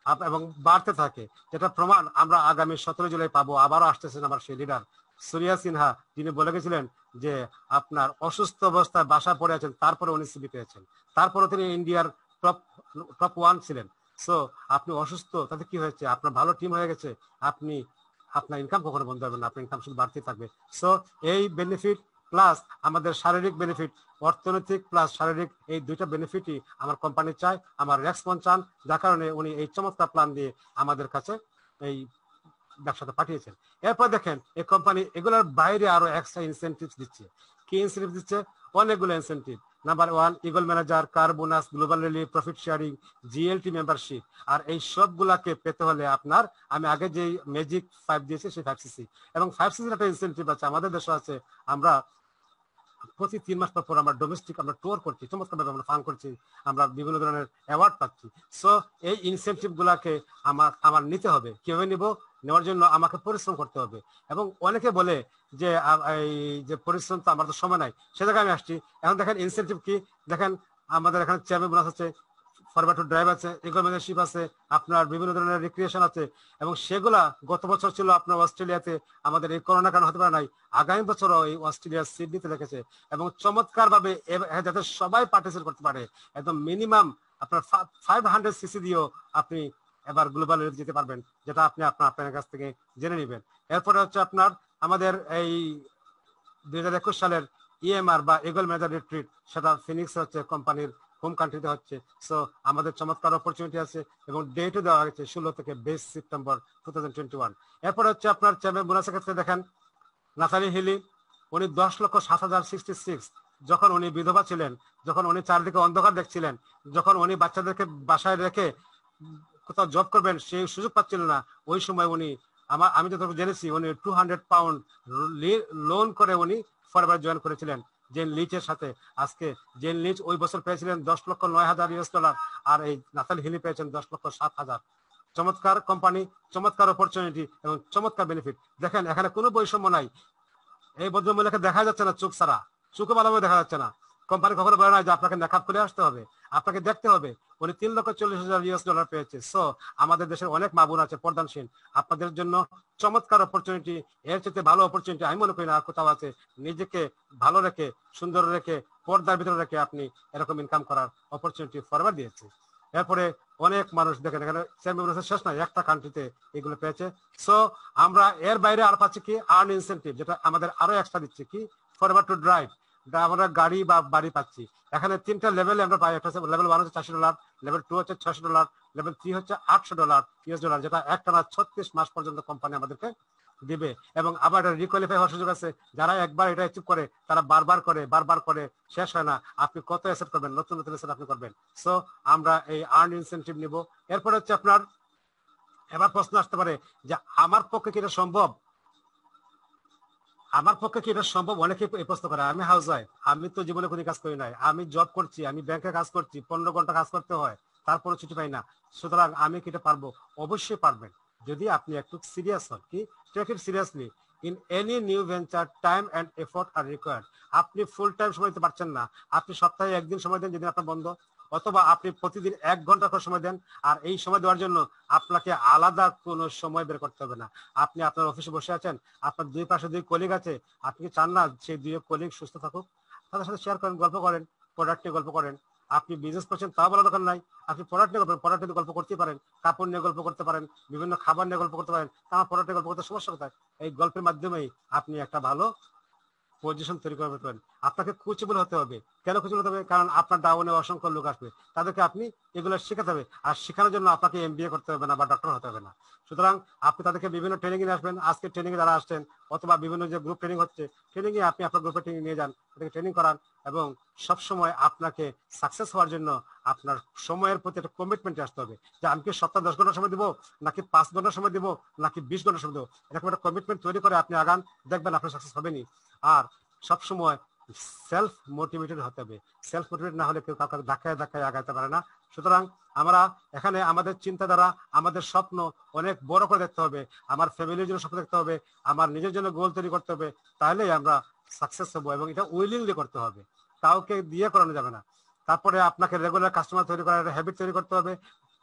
এবং বাড়তে থাকে, যেটা প্রমাণ আমরা আগামী সতেরো জুলাই পাবো। আবারও আসতেছেন আমার সেই লিডার সুরিয়া সিনহা, যিনি বলে গেছিলেন যে আপনার অসুস্থ অবস্থায় বাসা পড়ে আছেন, তারপরে উনি সিবি পেয়েছেন, তারপরে তিনি ইন্ডিয়ার টপ টপ ওয়ান ছিলেন। সো আপনি অসুস্থ, তাতে কি হয়েছে? আপনার ভালো টিম হয়ে গেছে, আপনি আপনার ইনকাম কখনো বন্ধ হবে না, আপনার ইনকাম শুধু বাড়তে থাকবে। সো এই বেনিফিট প্লাস আমাদের শারীরিক বেনিফিট, অর্থনৈতিক প্লাস শারীরিক, এই দুইটা বেনিফিটই আমার কোম্পানি চায়, আমার রেসপন্স চান, যার কারণে উনি এই চমৎকার প্ল্যান দিয়ে আমাদের কাছে এই ব্যবসাটা পাঠিয়েছেন। এরপর দেখেন এই কোম্পানি এগুলোর বাইরে আরো এক্সট্রা ইনসেন্টিভ দিচ্ছে। কি ইনসেন্টিভ দিচ্ছে? অনেকগুলো incentive. Number one, eagle manager, car bonus, global relief, profit sharing, GLT membership. আর এই সবগুলাকে পেতে হলে আপনার, আমি আগে যে ম্যাজিক ফাইভ দিয়েছি সেই ফাইভ সিসি, এবং ফাইভ সিসির একটা ইনসেন্টিভ আছে, আমাদের দেশে আছে। আমরা প্রতি তিন মাস পর পর আমরা ডোমেস্টিক আমরা ট্যুর করছি, চমৎকার ভাবে আমরা ফান করছি, আমরা বিভিন্ন ধরনের অ্যাওয়ার্ড পাচ্ছি। সো এই ইনসেন্টিভ গুলাকে আমার আমার নিতে হবে। কিভাবে নিব? নেওয়ার জন্য আমাকে পরিশ্রম করতে হবে। এবং অনেকে বলে যে এই যে পরিশ্রম তো আমার তো সময় নাই, সে জায়গায় আমি আসছি। এখন দেখেন ইনসেন্টিভ কি, দেখেন আমাদের এখানে চেয়ারম্যান বোনাস আছে, ফরওয়ার্ড টু ড্রাইভ আছে, ইগল মেম্বারশিপ আছে, আপনার বিভিন্ন ধরনের রিক্রিয়েশন আছে, এবং সেগুলা গত বছর ছিল আপনার অস্ট্রেলিয়াতে, আমাদের এই করোনা কারণ হতে পারে নাই, আগামী বছরও এই অস্ট্রেলিয়ার সিডনিতে রেখেছে। এবং চমৎকার ভাবে যাতে সবাই পার্টিসিপেট করতে পারে, একদম মিনিমাম আপনার ফাইভ হান্ড্রেড সিসি দিয়েও আপনি এবার গ্লোবাল যেতে পারবেন, যেটা আপনি আপনার আপনার কাছ থেকে জেনে নেবেন। এরপরে হচ্ছে আপনার আমাদের এই দুই হাজার একুশ সালের ইএমআর বা ইগল ম্যানেজার রিট্রিট, সেটা ফিনিক্স হচ্ছে কোম্পানির হোম কান্ট্রিতে হচ্ছে। সো আমাদের চমৎকার অপরচুনিটি আছে, এবং ডেটও দেওয়া হয়েছে ষোলো থেকে বিশ September two thousand twenty one. এরপর হচ্ছে আপনার চেয়ারম্যান বোনাসের ক্ষেত্রে দেখেন নাথালি হিলি, উনি দশ লক্ষ সাত হাজার সিক্সটি সিক্স যখন উনি বিধবা ছিলেন, যখন উনি চারদিকে অন্ধকার দেখছিলেন, যখন উনি বাচ্চাদেরকে বাসায় রেখে কোথাও জব করবেন সেই সুযোগ পাচ্ছিলেন না, ওই সময় উনি, আমার আমি যতটুকু জেনেছি, উনি টু হান্ড্রেড পাউন্ড লোন করে উনি ফরওয়ার্ড জয়েন করেছিলেন জেন লিচের সাথে। আজকে জেন লিচ ওই বছর পেয়েছিলেন দশ লক্ষ নয় হাজার ইউএস ডলার, আর এই নাতাল হিলি পেয়েছেন দশ লক্ষ সাত হাজার। চমৎকার কোম্পানি, চমৎকার অপরচুনিটি এবং চমৎকার বেনিফিট। দেখেন এখানে কোনো বৈষম্য নাই। এই ভদ্রমহিলাকে দেখা যাচ্ছে না চোখ ছাড়া, চোখে ভালোভাবে দেখা যাচ্ছে না। কোম্পানি কখনো বলে না যে আপনাকে মেকআপ করে আসতে হবে, আপনাকে দেখতে হবে। উনি তিন লক্ষ চল্লিশ হাজার ইউএস ডলার পেয়েছে। সো আমাদের দেশের অনেক মা বোন আছে পর্দানশীল, আপনাদের জন্য চমৎকার অপরচুনিটি, এর চেয়ে ভালো অপরচুনিটি আমি মনে করি না আর কোথাও আছে। নিজেকে ভালো রেখে, সুন্দর রেখে, পর্দার ভিতরে রেখে আপনি এরকম ইনকাম করার অপরচুনিটি ফরওয়ার্ড দিয়েছে। এরপরে অনেক মানুষ দেখেন এখানে শেষ নয়, একটা কান্ট্রিতে এগুলো পেয়েছে। সো আমরা এর বাইরে আর পাচ্ছি কি আর্ন ইনসেন্টিভ, যেটা আমাদের আরো এক্সট্রা দিচ্ছে কি ফরওয়ার্ড টু ড্রাইভ, আমরা গাড়ি বা বাড়ি পাচ্ছি। এখানে তিনটা লেভেলে আমরা পাই। একটা লেভেল ওয়ান হচ্ছে চারশো ডলার, লেভেল টু হচ্ছে ছয়শো ডলার, লেভেল থ্রি হচ্ছে আটশো ডলার ইউএস ডলার, যেটা একটানা ছত্রিশ মাস পর্যন্ত কোম্পানি আমাদেরকে দিবে। এবং আবার এটা রিকোয়ালিফাই হওয়ার সুযোগ আছে। যারা একবার এটা অ্যাচিভ করে তারা বারবার করে বারবার করে শেষ হয় না। আপনি কত অ্যাসেট করবেন, নতুন নতুন অ্যাসেট আপনি করবেন। সো আমরা এই আর্ন ইনসেন্টিভ নিব। এরপর হচ্ছে আপনার এবার প্রশ্ন আসতে পারে যে আমার পক্ষে কি এটা সম্ভব, আমার পক্ষে কি এটা সম্ভব? অনেকে এই প্রশ্ন করে। আমি হাউস ওয়াইফ, আমি তো জীবনে কোনো কাজ করি নাই, আমি জব করছি, আমি ব্যাংকে কাজ করছি, পনেরো ঘন্টা কাজ করতে হয়, তারপরে ছুটি পাই না। সুতরাং আমি কি এটা পারবো? অবশ্যই পারবেন, যদি আপনি একটু সিরিয়াস হন। কি take it seriously. In any new venture time and effort are required. আপনি ফুল টাইম সময় দিতে পারছেন না, আপনি সপ্তাহে একদিন সময় দেন যেদিন আপনার বন্ধ, অথবা আপনি প্রতিদিন এক ঘন্টা করে সময় দেন। আর এই সময় দেওয়ার জন্য আপনাকে আলাদা কোনো সময় বের করতে হবে না। আপনি আপনার অফিসে বসে আছেন, আপনার দুই পাশে দুই কলিগ আছে, আপনি চান না সেই দুই কলিগ সুস্থ থাকুক? তাদের সাথে শেয়ার করেন, গল্প করেন, প্রোডাক্ট নিয়ে গল্প করেন। আপনি বিজনেস করছেন তাও বলা দরকার নাই, আপনি প্রোডাক্ট নিয়ে গল্প প্রোডাক্ট নিয়ে গল্প করতে পারেন, কাপড় নিয়ে গল্প করতে পারেন, বিভিন্ন খাবার নিয়ে গল্প করতে পারেন। আমার প্রোডাক্ট নিয়ে গল্প করতে সমস্যা কোথায়? এই গল্পের মাধ্যমেই আপনি একটা ভালো পজিশন তৈরি করতে পারেন। আপনাকে কোচেবল হতে হবে। কেন কোচেবল হতে হবে? কারণ আপনার ডাউনে অসংখ্য লোক আসবে, তাদেরকে আপনি এগুলো শেখাতে হবে। আর শেখানোর জন্য আপনাকে এমবিএ করতে হবে না বা ডক্টর হতে হবে না। সুতরাং আপনি তাদেরকে বিভিন্ন ট্রেনিং এ আসবেন। আজকে ট্রেনিং এ যারা আসছেন, অথবা বিভিন্ন যে গ্রুপ ট্রেনিং হচ্ছে, ট্রেনিং এ আপনি আপনার গ্রুপে ট্রেনিং নিয়ে যান, তাদেরকে ট্রেনিং করান। এবং সবসময় আপনাকে সাকসেস হওয়ার জন্য আপনার সময়ের প্রতি একটা কমিটমেন্ট আসতে হবে, যে আমি কি সপ্তাহে দশ ঘন্টা সময় দিব, নাকি পাঁচ ঘন্টা সময় দিব, নাকি বিশ ঘন্টা সময় দেবো। এরকম একটা কমিটমেন্ট তৈরি করে আপনি আগান, দেখবেন আপনি সাকসেস হবেনি। আর সবসময় সেলফ মোটিভেটেড হতে হবে। সেলফ মোটিভেট না হলে কেউ কাউকে ধাক্কায় ধাক্কায় আগাতে পারে না। সুতরাং আমরা এখানে আমাদের চিন্তাধারা, আমাদের স্বপ্ন অনেক বড় করে দেখতে হবে। আমার ফ্যামিলির জন্য স্বপ্ন দেখতে হবে, আমার নিজের জন্য গোল তৈরি করতে হবে, তাহলেই আমরা সাকসেস হবো। এবং এটা উইলিংলি করতে হবে, কাউকে দিয়ে করানো যাবে না। তারপরে আপনাকে রেগুলার কাস্টমার তৈরি করার হ্যাবিট তৈরি করতে হবে।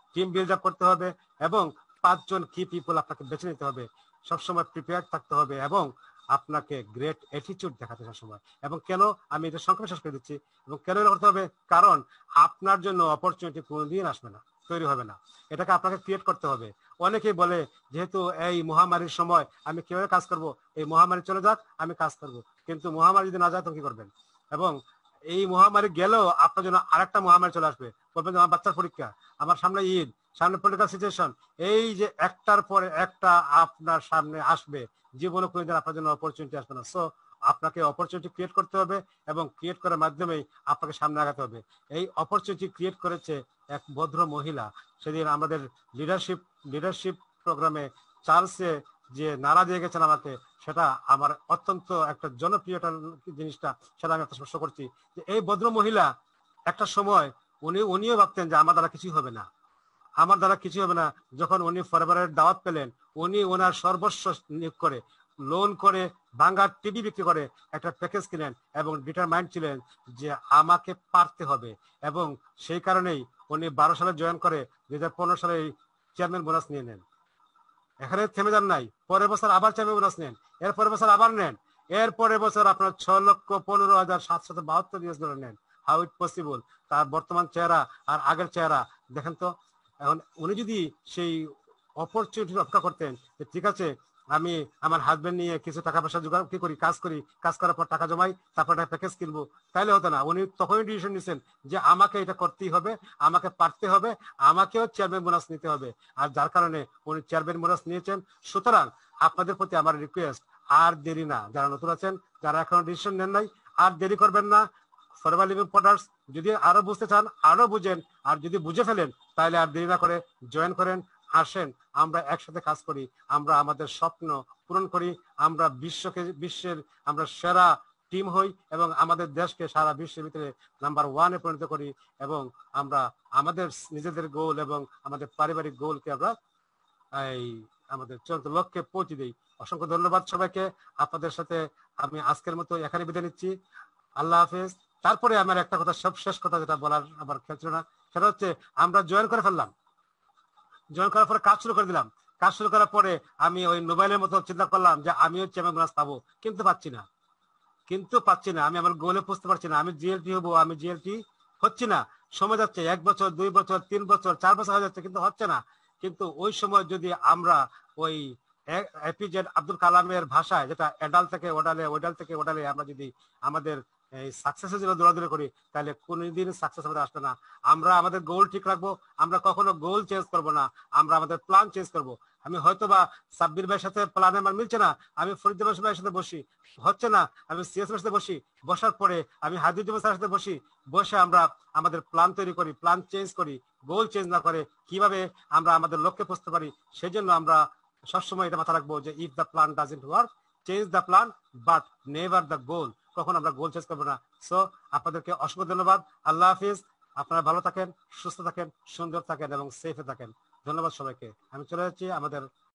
টিম বিল্ড আপ করতে হবে এবং পাঁচজন কি পিপল আপনাকে বেছে নিতে হবে, সবসময় প্রিপেয়ার থাকতে হবে এবং আপনাকে গ্রেট অ্যাটিটিউড দেখাতে সবসময়। এবং কেন আমি এটা সংক্ষেপে শেষ করে দিচ্ছি এবং কেন এটা করতে হবে, কারণ আপনার জন্য অপরচুনিটি কোনোদিন আসবে না, তৈরি হবে না, এটাকে আপনাকে ক্রিয়েট করতে হবে। অনেকেই বলে যেহেতু এই মহামারীর সময় আমি কিভাবে কাজ করব, এই মহামারী চলে যাক আমি কাজ করব, কিন্তু মহামারী যদি না যায় তো কি করবেন? এবং এই মহামারী গেলেও আপনার জন্য আরেকটা মহামারী চলে আসবে, বলবেন যে আমার বাচ্চার পরীক্ষা, আমার সামনে ঈদ, সামনে পলিটিক্যাল সিচুয়েশন, এই যে একটার পরে একটা আপনার সামনে আসবে, জীবনে কোনোদিন আপনার জন্য অপরচুনিটি আসবে না। সো আপনাকে অপরচুনিটি ক্রিয়েট করতে হবে এবং ক্রিয়েট করার মাধ্যমেই আপনাকে সামনে আগাতে হবে। এই অপরচুনিটি ক্রিয়েট করেছে এক ভদ্র মহিলা। সেদিন আমাদের লিডারশিপ লিডারশিপ প্রোগ্রামে চার্লসে যে নাড়া দিয়ে গেছেন আমাকে, সেটা আমার অত্যন্ত একটা জনপ্রিয় জিনিসটা, সেটা আমি স্পর্শ করছি যে এই ভদ্র মহিলা একটা সময় উনি উনিও ভাবতেন যে আমার দ্বারা কিছুই হবে না, আমার দ্বারা কিছু হবে না। যখন উনি ফরএভারের দাওয়াত পেলেন, উনি ওনার সর্বস্ব নিয়োগ করে লোন করে ভাঙ্গার টিভি বিক্রি করে একটা প্যাকেজ কিনেন এবং ডিটারমাইন্ড ছিলেন যে আমাকে পারতে হবে। এবং সেই কারণেই উনি বারো সালে জয়েন করে দুই হাজার পনেরো সালে চেয়ারম্যান বোনাস নিয়ে নেন। এখানে থেমে যান নাই, পরের বছর আবার চেয়ারম্যান বোনাস নেন, এর পরের বছর আবার নেন, এর পরের বছর আপনার ছয় লক্ষ পনেরো হাজার সাতশত বাহাত্তর ইউএস ডলার নেন। How it possible? তার বর্তমান চেহারা আর আগের চেহারা দেখেন তো। এখন উনি যদি সেই অপরচুনিটি রক্ষা করতেন, ঠিক আছে আমি আমার হাজবেন্ড নিয়ে কিছু টাকা পয়সা জোগাড় কি করি, কাজ করি, কাজ করার পর টাকা জমাই, তারপর একটা প্যাকেজ কিনবো, তাইলে হতো না। উনি তখনই ডিসিশন নিচ্ছেন যে আমাকে এটা করতেই হবে, আমাকে পারতে হবে, আমাকেও চেয়ারম্যান বোনাস নিতে হবে। আর যার কারণে উনি চেয়ারম্যান বোনাস নিয়েছেন। সুতরাং আপনাদের প্রতি আমার রিকোয়েস্ট, আর দেরি না, যারা নতুন আছেন, যারা এখনো ডিসিশন নেন নাই, আর দেরি করবেন না। ফরএভার লিভিং প্রোডাক্টস যদি আরো বুঝতে চান আরো বুঝেন, আর যদি বুঝে ফেলেন তাহলে আর দেরি না করে জয়েন করেন, আসেন, আমরা একসাথে কাজ করি, আমরা আমাদের স্বপ্ন পূরণ করি, আমরা বিশ্বকে বিশ্বের আমরা সেরা টিম হই এবং আমাদের দেশকে সারা বিশ্বের ভিতরে নাম্বার ওয়ানে পরিণত করি এবং আমরা আমাদের নিজেদের গোল এবং আমাদের পারিবারিক গোলকে আমরা এই আমাদের চূড়ান্ত লক্ষ্যে পৌঁছে দিই। অসংখ্য ধন্যবাদ সবাইকে। আপনাদের সাথে আমি আজকের মতো এখানে বিদায় নিচ্ছি। আল্লাহ হাফেজ। তারপরে আমার একটা কথা, সব শেষ কথা যেটা বলার আমার খেয়াল ছিল না, সেটা হচ্ছে আমরা জয়েন করে ফেললাম, জয়েন করার পরে কাজ শুরু করে দিলাম। কাজ শুরু করার পরে আমি ওই মোবাইলের মতো চিন্তা করলাম যে আমিও চেয়ারম্যান বোনাস পাবো, কিন্তু পাচ্ছি না, কিন্তু পাচ্ছি না, আমি আমার গোলে পৌঁছতে পারছি না, আমি জিএলটি হবো, আমি জিএলটি হচ্ছি না। সময় যাচ্ছে, এক বছর, দুই বছর, তিন বছর, চার বছর হয়ে যাচ্ছে, কিন্তু হচ্ছে না। কিন্তু ওই সময় যদি আমরা ওই এপিজে আব্দুল কালামের ভাষায়, যেটা এডাল থেকে ওডালে, ওডাল থেকে ওডালে, আমরা যদি আমাদের এই সাকসেসের জন্য দৌড়াদৌড়ি করি, তাহলে কোনদিন সাকসেস আমাদের আসবে না। আমরা আমাদের গোল ঠিক রাখবো, আমরা কখনো গোল চেঞ্জ করবো না, আমরা আমাদের প্ল্যান চেঞ্জ করবো। আমি হয়তোবা সাব্বির ভাইয়ের সাথে প্ল্যান আমার মিলছে না, আমি ফরিদ ভাইয়ের সাথে বসি, হচ্ছে না, আমি সিএস ভাইয়ের সাথে বসি, বসার পরে আমি হাদিজুল স্যারের সাথে বসি, বসে আমরা আমাদের প্ল্যান তৈরি করি, প্ল্যান চেঞ্জ করি, গোল চেঞ্জ না করে কিভাবে আমরা আমাদের লক্ষ্যে পৌঁছতে পারি। সেই জন্য আমরা সবসময় এটা মাথা রাখবো যে if the plan doesn't work, change the plan, but never the goal. কখন আমরা গোল চেঞ্জ করবো না। সো আপনাদেরকে অসংখ্য ধন্যবাদ। আল্লাহ হাফিজ। আপনারা ভালো থাকেন, সুস্থ থাকেন, সুন্দর থাকেন এবং সেফে থাকেন। ধন্যবাদ সবাইকে। আমি চলে যাচ্ছি আমাদের